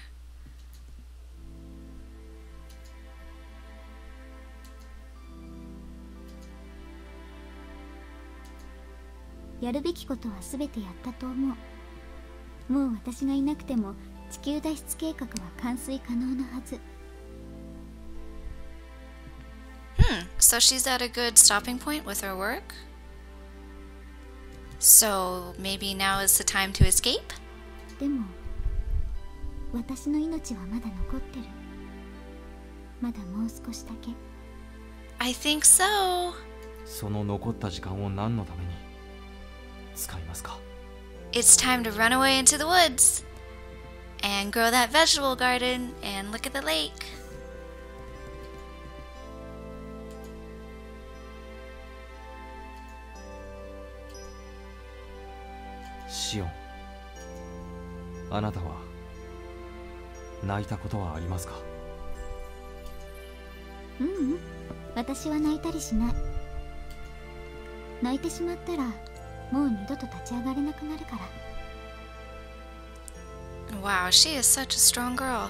やるべきことは全てやったと思う。もう私がいなくても地球脱出計画は完遂可能なはず。 Hmm, so she's at a good stopping point with her work? So maybe now is the time to escape? でも私の命はまだ残ってる。まだもう少しだけ。 I think so. その残った時間を何のために使いますか？ It's time to run away into the woods and grow that vegetable garden and look at the lake. シオン、あなたは泣いたことはありますか？ ううん、私は泣いたりしない。泣いてしまったらもう二度と立ち上がれなくなるから。 Wow, she is such a strong girl.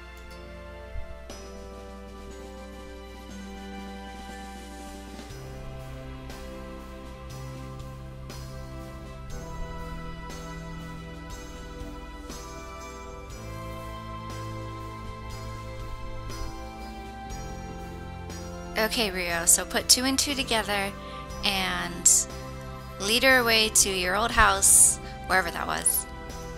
Okay, Rio, so put two and two together and lead her away to your old house, wherever that was.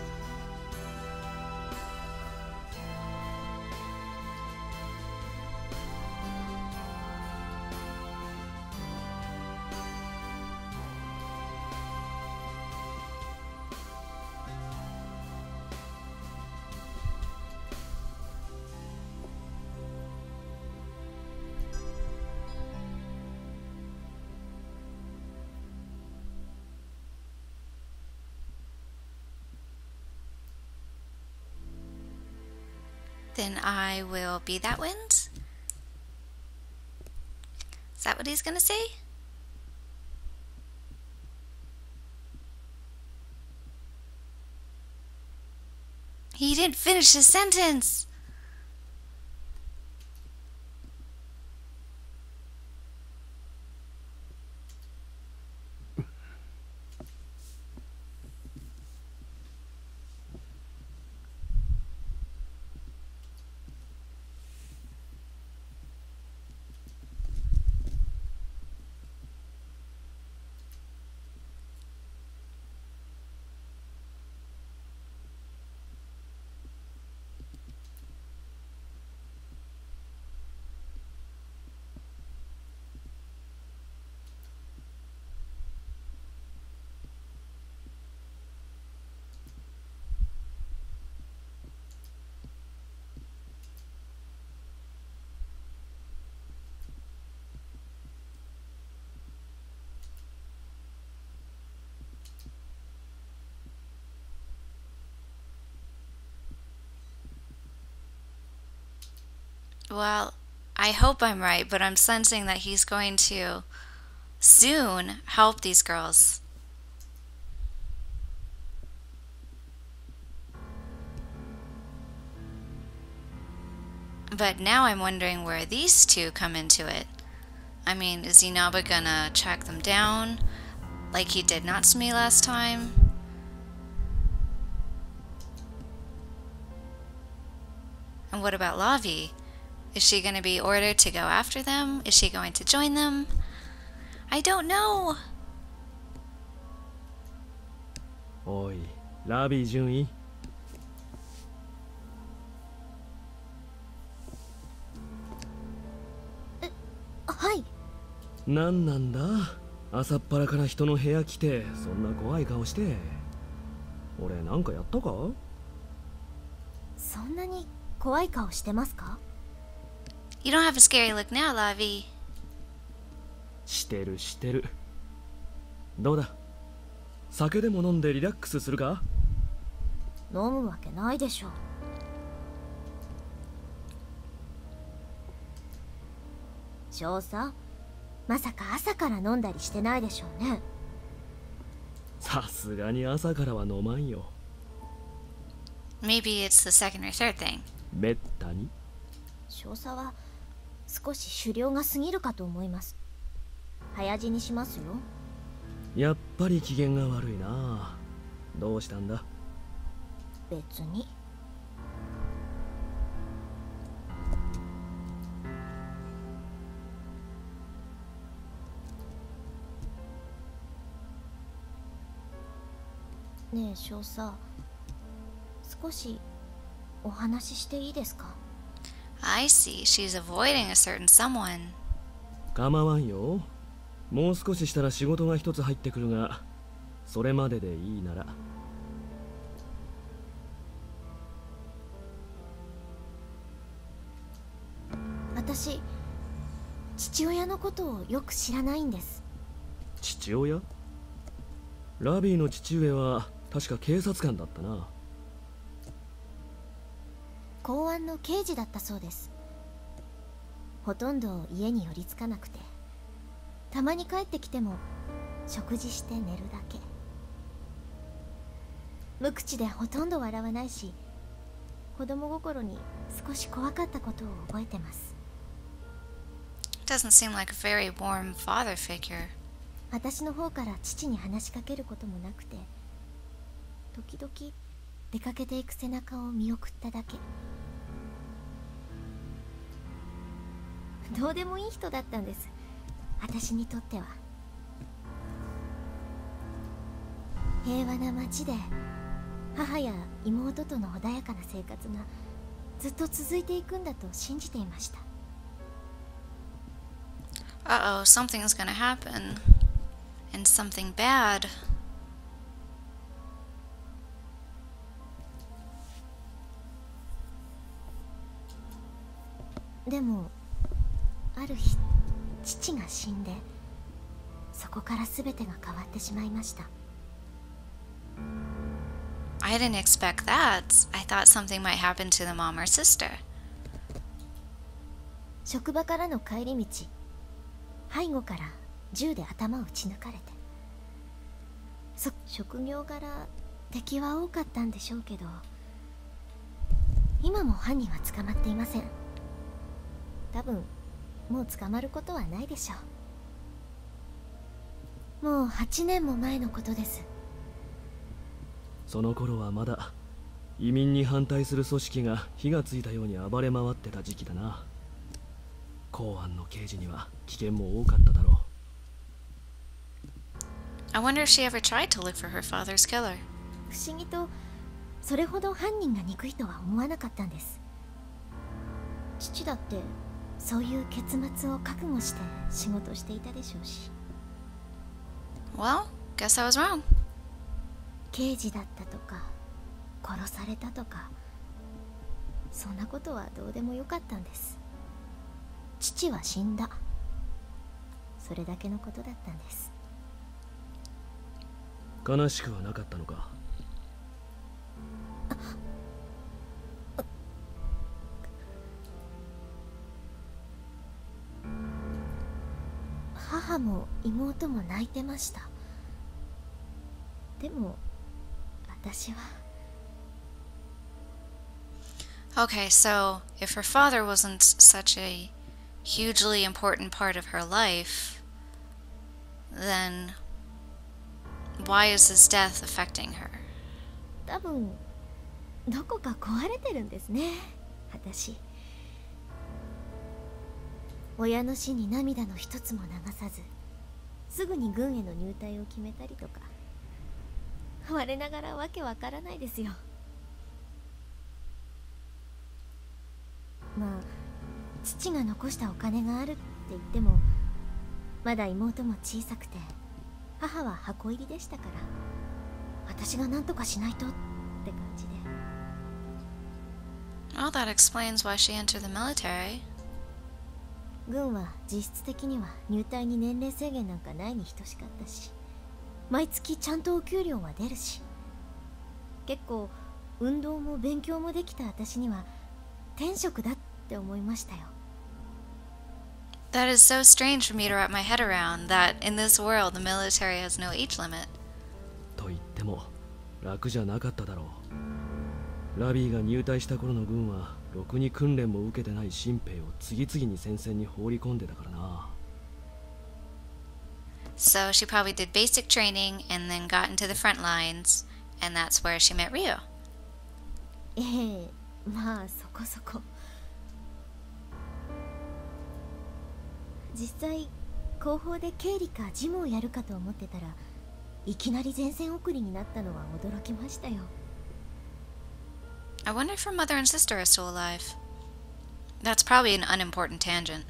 Then I will be that wind. Is that what he's gonna say? He didn't finish his sentence. Well, I hope I'm right, but I'm sensing that he's going to soon help these girls. But now I'm wondering where these two come into it. I mean, is Inaba gonna track them down like he did Natsume last time? And what about Lavi? Is she going to be ordered to go after them? Is she going to join them? I don't know. おい、ラビー順位。 え、はい。 なんなんだ？朝っぱらから人の部屋来てそんな怖い顔して。俺なんかやったか？ そんなに怖い顔してますか？ You don't have a scary look now, Lavi. してるしてる。どうだ、酒でも飲んでリラックスするか？ 飲むわけないでしょう。少佐、まさか朝から飲んだりしてないでしょうね。 さすがに朝からは飲まんよ。 Maybe it's the second or third thing. めったに。 少佐は少し狩猟が過ぎるかと思います。早死にしますよ。 やっぱり機嫌が悪いな。どうしたんだ？ 別に。ねえ少佐、少しお話ししていいですか？ I see. She's avoiding a certain someone. 構わんよ。もう少ししたら仕事が一つ入ってくるが、それまででいいなら。 私、父親のことをよく知らないんです。 父親？ラビーの父上は確か警察官だったな。 公安の刑事だったそうです。ほとんど家に寄りつかなくて、たまに帰ってきても食事して寝るだけ。無口でほとんど笑わないし、子供心に少し怖かったことを覚えてます。 Doesn't seem like a very warm father figure. 私の方から父に話しかけることもなくて、時々出かけていく背中を見送っただけ。どうでもいい人だったんです、私にとっては。平和な町で母や妹との穏やかな生活がずっと続いていくんだと信じていました。 Uh-oh, something's gonna happen. And something bad. でもある日、父が死んで、そこから全てが変わってしまいました。 I didn't expect that. I thought something might happen to the mom or sister. 職場からの帰り道、背後から銃で頭を撃ち抜かれて、そ職業柄敵は多かったんでしょうけど、今も犯人は捕まっていません。多分もう捕まることはないでしょう。もうはちねんも前のことです。 その頃はまだ移民に反対する組織が火がついたように暴れ回ってた時期だな。公安の刑事には危険も多かっただろう。 I wonder if she ever tried to look for her father's killer. 不思議とそれほど犯人が憎いとは思わなかったんです。父だってそういう結末を覚悟して仕事していたでしょうし。 Well, guess I was wrong. 刑事だったとか殺されたとか、そんなことはどうでもよかったんです。父は死んだ、それだけのことだったんです。 悲しくはなかったのか？ 母も妹も泣いてました。でも私は。 Okay, so if her father wasn't such a hugely important part of her life, then why is his death affecting her? 多分どこか壊れてるんですね、私。親の死に涙の一つも流さず、すぐに軍への入隊を決めたりとか、我ながらわけわからないですよ。まあ父が残したお金があるって言っても、まだ妹も小さくて母は箱入りでしたから、私が何とかしないとって感じで。 Well, that explains why she entered the military. 軍は実質的には入隊に年齢制限なんかないに等しかったし、毎月ちゃんとお給料は出るし、結構運動も勉強もできた私には天職だって思いましたよ。 That is so strange for me to wrap my head around, that in this world the military has no age limit. と言っても楽じゃなかっただろう。ラビーが入隊した頃の軍はろくに訓練も受けてない新兵を次々に戦線に放り込んでたからな。 So she probably did basic training and then got into the front lines, and that's where she met Ryo. ええ、まあそこそこ。実際後方で経理か事務をやるかと思ってたら、いきなり前線送りになったのは驚きましたよ。 I wonder if her mother and sister are still alive. That's probably an unimportant tangent.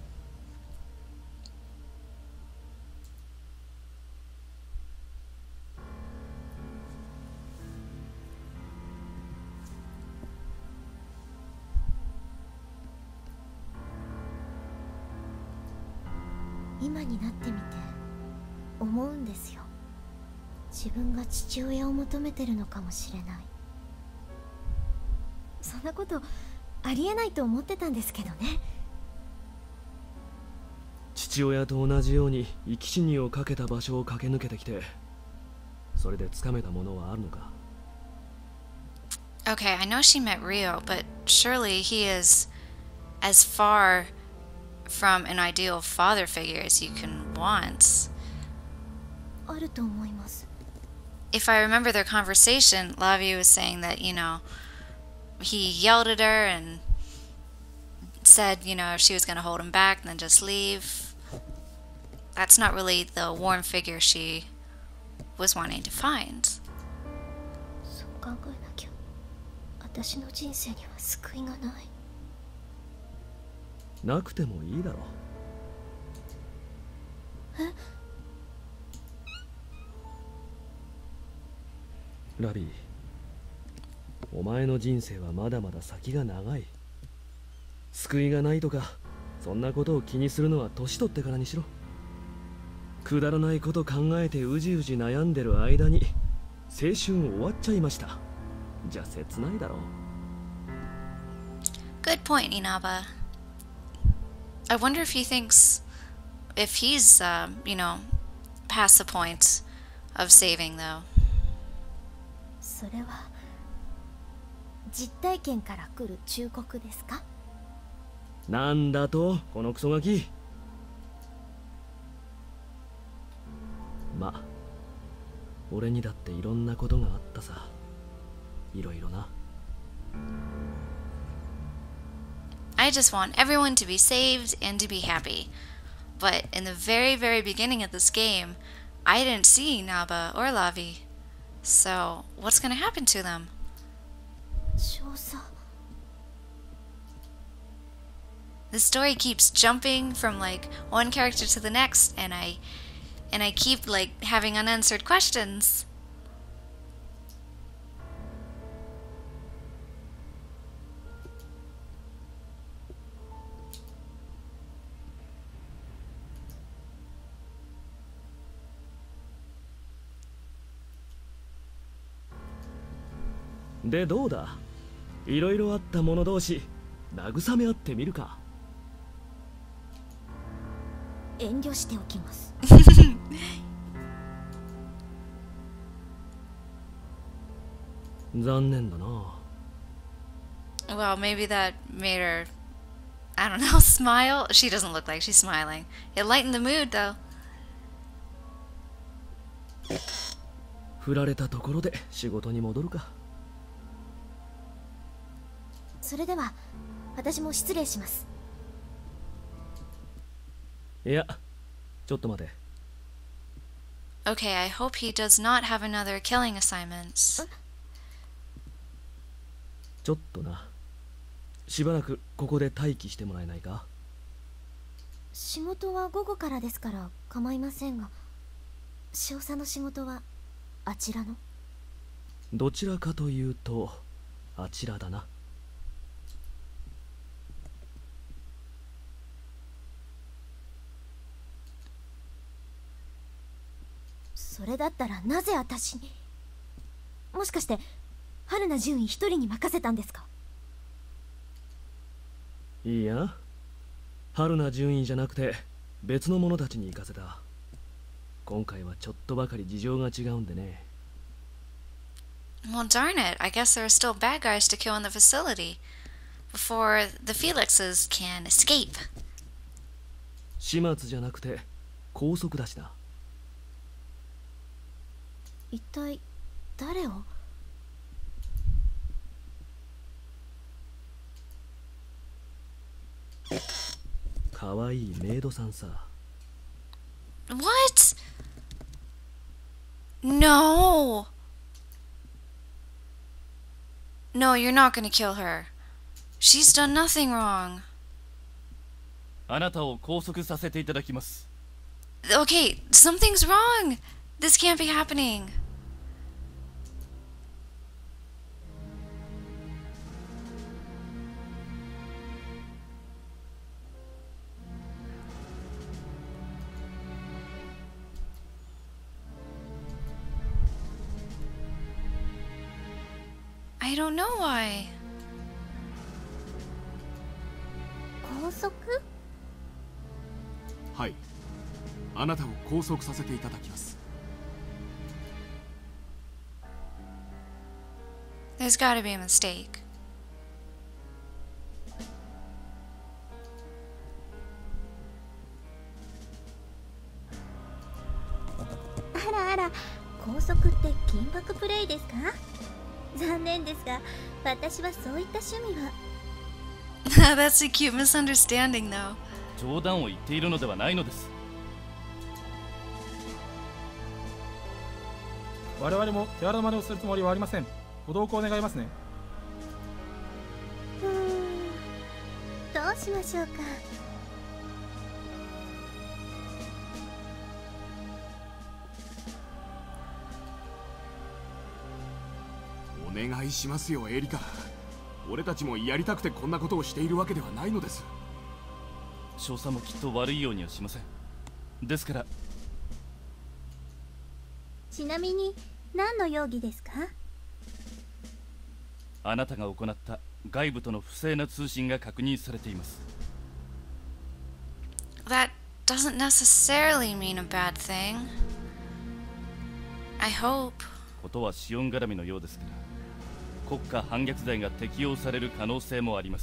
今になってみて思うんですよ。自分が父親を求めてるのかもしれない。そんなことありえないと思ってたんですけどね。 父親と同じように生き死にをかけた場所を駆け抜けてきて、それでつかめたものはあるのか。 Okay, I know she met Ryo, but surely he is as far from an ideal father figure as you can want. あると思います。 If I remember their conversation, Lavi was saying that, you know, he yelled at her and said, you know, if she was going to hold him back, then just leave. That's not really the warm figure she was wanting to find. そう考えなきゃ私の人生には救いがない。 なくてもいいだろう。 え？ ラビー、お前の人生はまだまだ先が長い。救いがないとかそんなことを気にするのは年取ってからにしろ。くだらないこと考えてうじうじ悩んでる間に青春終わっちゃいました。じゃ切ないだろう。 Good point, Inaba. I wonder if he thinks, if he's, uh, you know, past the point of saving, though. それは実体験から来る忠告ですか？ なんだとこのクソガキ。まあ俺にだっていろんなことがあったさ。いろいろな。 I just want everyone to be saved and to be happy. But in the very, very beginning of this game, I didn't see Naba or Lavi. So, what's going to happen to them? 少佐。 The story keeps jumping from like one character to the next, and I and I keep like having unanswered questions. でどうだ。いろいろあった者同士慰め合ってみるか。 遠慮しておきます。 残念だな。 Well, maybe that made her, I don't know, smile. She doesn't look like she's smiling. It lightened the mood, though. 振られたところで仕事に戻るか。 それでは私も失礼します。 いや、ちょっと待て。 Okay, I hope he does not have another killing assignment. ちょっとな。しばらくここで待機してもらえないか。 仕事は午後からですから構いませんが、少佐の仕事はあちらの？ どちらかというとあちらだな。 それだったらなぜ私に。もしかして春名純一一人に任せたんですか？ いいや、春名純一じゃなくて別の者たちに行かせた。今回はちょっとばかり事情が違うんでね。 Well, darn it. I guess there are still bad guys to kill in the facility before the Felixes can escape. 始末じゃなくて拘束だしな。 一体誰を？ かわいいメイドさんさ。 What? No. No, you're not gonna kill her. She's done nothing wrong. あなたを拘束させていただきます。 Okay, something's wrong. This can't be happening. I don't know why. 拘束？ はい、あなたを拘束させていただきます。 There's gotta be a mistake. あらあら、拘束って緊迫プレイですか？残念ですが、私はそういった趣味は。 That's a cute misunderstanding, though. 冗談を言っているのではないのです。 我々も手荒真似をするつもりはありません。ご同行願いますね。 うーん、どうしましょうか。 お願いしますよ、エリカ。俺たちもやりたくてこんなことをしているわけではないのです。 少佐もきっと悪いようにはしません。ですから。 ちなみに何の容疑ですか？ あなたが行った外部との不正な通信が確認されています。 That doesn't necessarily mean a bad thing. I hope. ことはシオン絡みのようですから、国家反逆罪が適用される可能性もあります。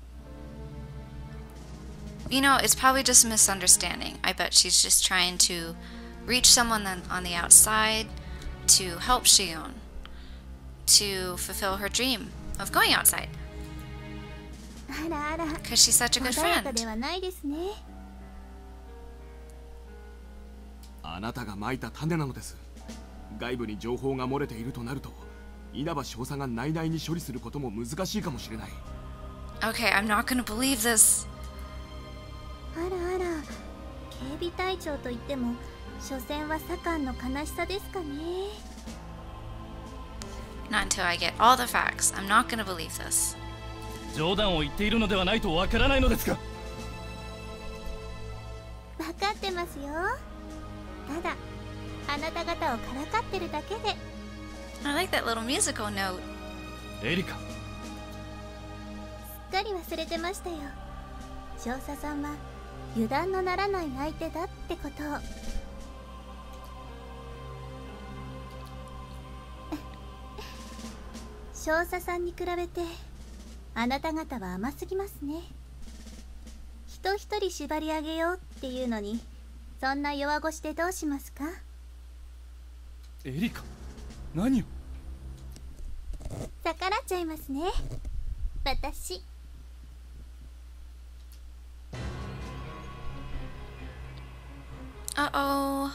You know, it's probably just a misunderstanding. I bet she's just trying to reach someone on the outside to help Shion to fulfill her dream of going outside. あらあら、 Because she's such a good 穏やか friend. ではないですね。 あなたがまいた種なのです。外部に情報が漏れているとなると、稲葉少佐が内々に処理することも難しいかもしれない。 Okay, I'm not gonna believe this. あらあら、警備隊長といっても所詮は左官の悲しさですかね。 Not until I get all the facts. I'm not gonna believe this. 冗談を言っているのではないとわからないのですか？ 分かってますよ。ただあなた方をからかってるだけで。 I like that little musical note. エリカ。 すっかり忘れてましたよ。少佐さんは油断のならない相手だってことを。少佐さんに比べてあなた方は甘すぎますね。人一人縛り上げようっていうのに、そんな弱腰でどうしますか？ エリカ、何を？ 逆らっちゃいますね、私。 Uh-oh.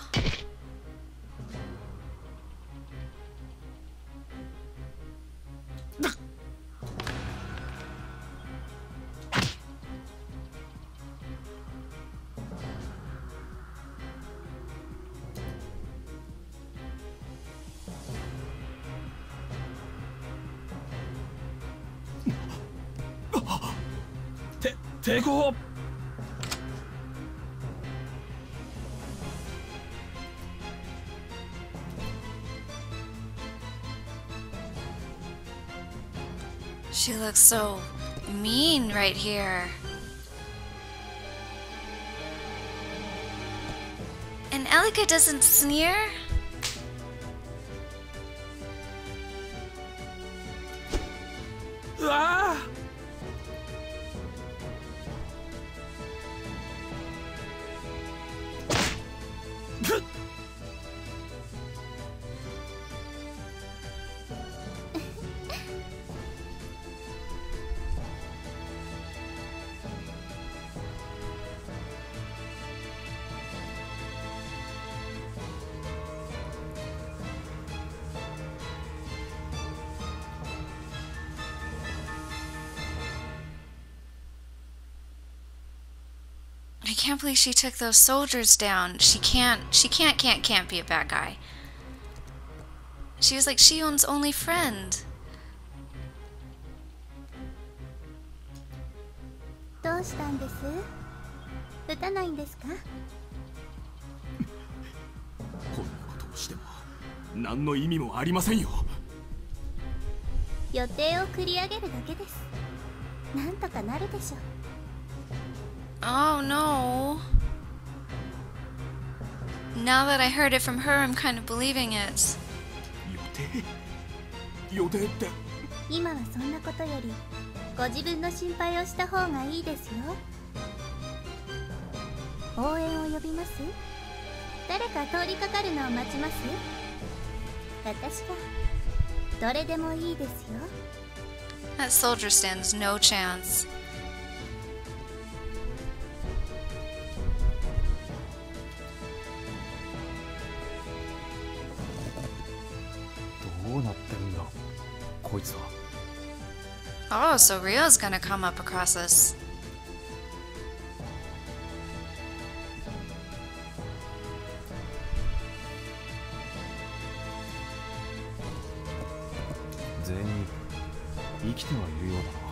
て抵抗。 She looks so mean right here. And Elika doesn't sneer? Ah! I can't believe she took those soldiers down. She can't, she can't, can't, can't be a bad guy. She was like Shion's only friend. どうしたんです？打たないんですか？ こんなことをしても何の意味もありませんよ。 予定を繰り上げるだけです。なんとかなるでしょう。 Oh no. Now that I heard it from her, I'm kind of believing it. 予定？予定って？ 今はそんなことよりご自分の心配をした方がいいですよ。応援を呼びます？誰か通りかかるのを待ちます？私がどれでもいいですよ。 That soldier stands no chance. どうなってるんだこいつは。 Oh, so Rio's gonna come up across us. 全員生きてはいるようだな。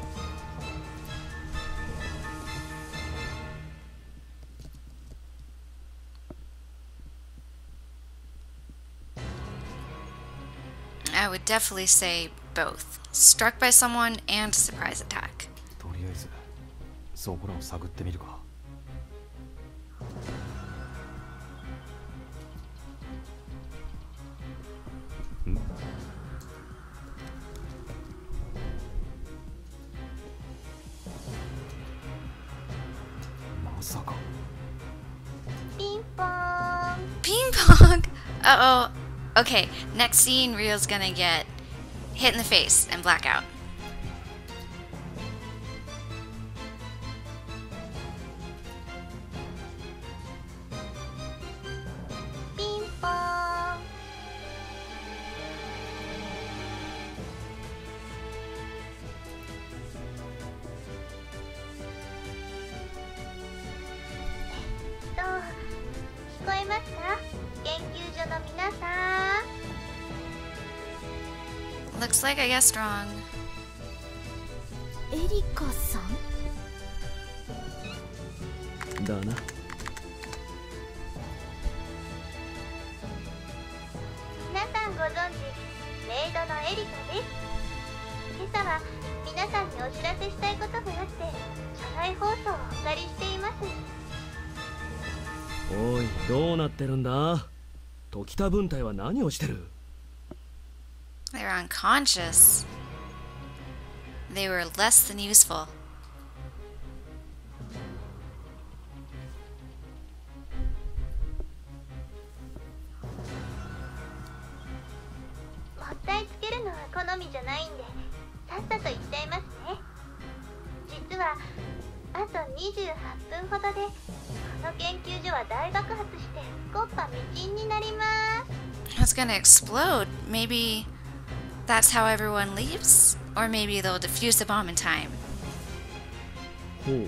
I would definitely say both. Struck by someone and surprise attack. とりあえずそこらを探ってみるか。ん？まさか。 ピンポーン。 Ping pong! Uh oh. Okay, next scene, Rio's gonna get hit in the face and black out. Ping pong. Looks like I guessed wrong. エリカさんだな。 皆さんご存知メイドのエリカです。今朝は皆さんにお知らせしたいことがあって車内放送をお借りしています。 おい、どうなってるんだ？時田分隊は何をしてる？ They were unconscious. They were less than useful. もったいつけるのは好みじゃないんでさっさと言っちゃいますね。実はあとにじゅうはっぷんほどでこの研究所は大爆発して木っ端みじんになります。 It's gonna explode. Maybe that's how everyone leaves? Or maybe they'll defuse the bomb in time. ほう。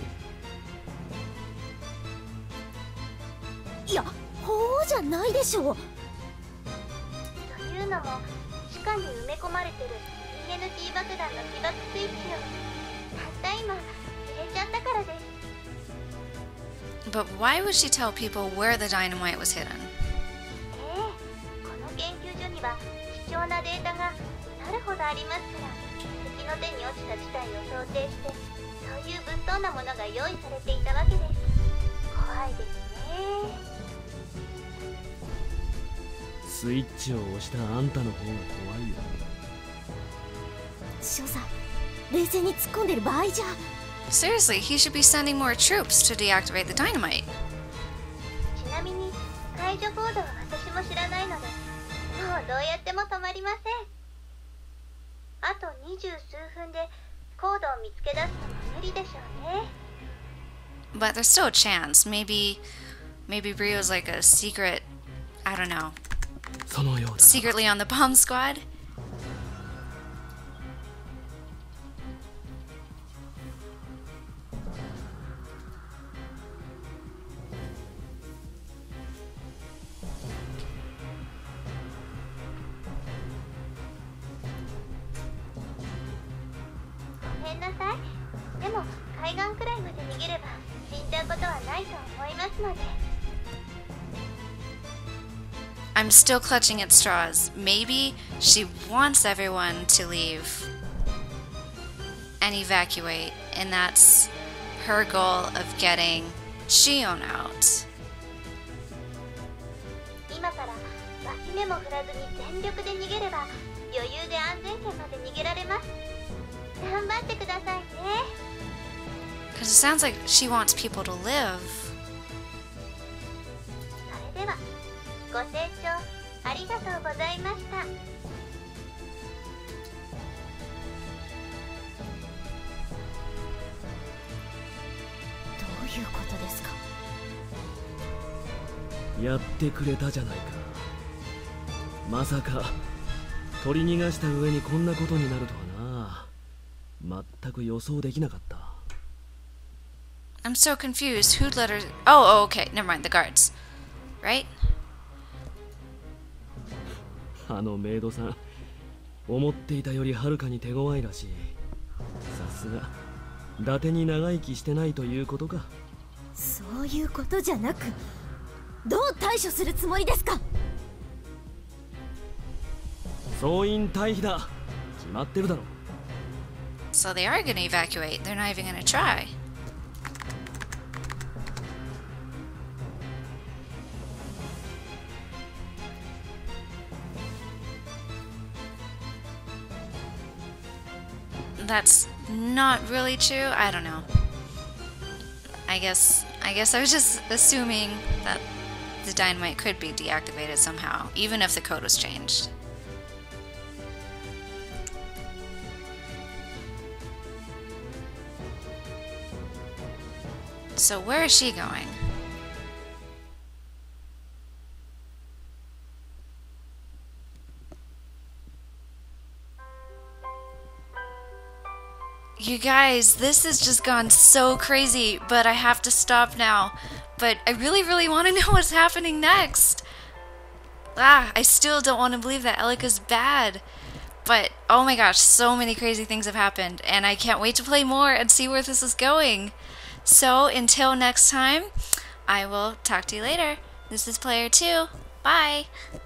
いや、ほうじゃないでしょう。というのも地下に埋め込まれてる ティーエヌティー 爆弾の起爆スイッチをたった今入れちゃったからです。 But why would she tell people where the dynamite was hidden? ええ、この研究所には貴重なデータがうなるほどありますから敵の手に落ちた事態を想定してそういう物騒なものが用意されていたわけです。怖いですね。 スイッチを押したあんたの方が怖いよ。 少佐、冷静に突っ込んでる場合じゃ。 Seriously, he should be sending more troops to deactivate the dynamite. ちなみに解除コードは私も知らないので、もうどうやっても止まりません。あと二十数分でコードを見つけ出すのも無理でしょうね。 But there's still a chance. Maybe, maybe Brio's like a secret, I don't know, そのようだ。 secretly on the bomb squad. ごめんなさい。でも海岸くらいまで逃げれば死んだことはないと思いますので。 I'm still clutching at straws. Maybe she wants everyone to leave and evacuate, and that's her goal of getting Shion out. 今から脇目も振らずに全力で逃げれば余裕で安全圏まで逃げられます。頑張ってくださいね。 Because it sounds like she wants people to live. それではご清聴ありがとうございました。 どういうことですか。 やってくれたじゃないか。まさか取り逃がした上にこんなことになるとはな。全く予想できなかった。 I'm so confused. Who'd let her... Oh, oh, okay. Never mind. The guards. Right? あのメイドさん、思っていたよりはるかに手強いらしい。さすが伊達に長生きしてないということか。 そういうことじゃなく、どう対処するつもりですか。 総員退避だ。決まってるだろ。 So they are gonna evacuate. They're not even gonna try. That's not really true. I don't know. I guess I guess I was just assuming that the dynamite could be deactivated somehow, even if the code was changed. So where is she going? You guys, this has just gone so crazy, but I have to stop now. But I really, really want to know what's happening next. Ah, I still don't want to believe that Elika's bad. But, oh my gosh, so many crazy things have happened, and I can't wait to play more and see where this is going. So, until next time, I will talk to you later. This is Player two. Bye!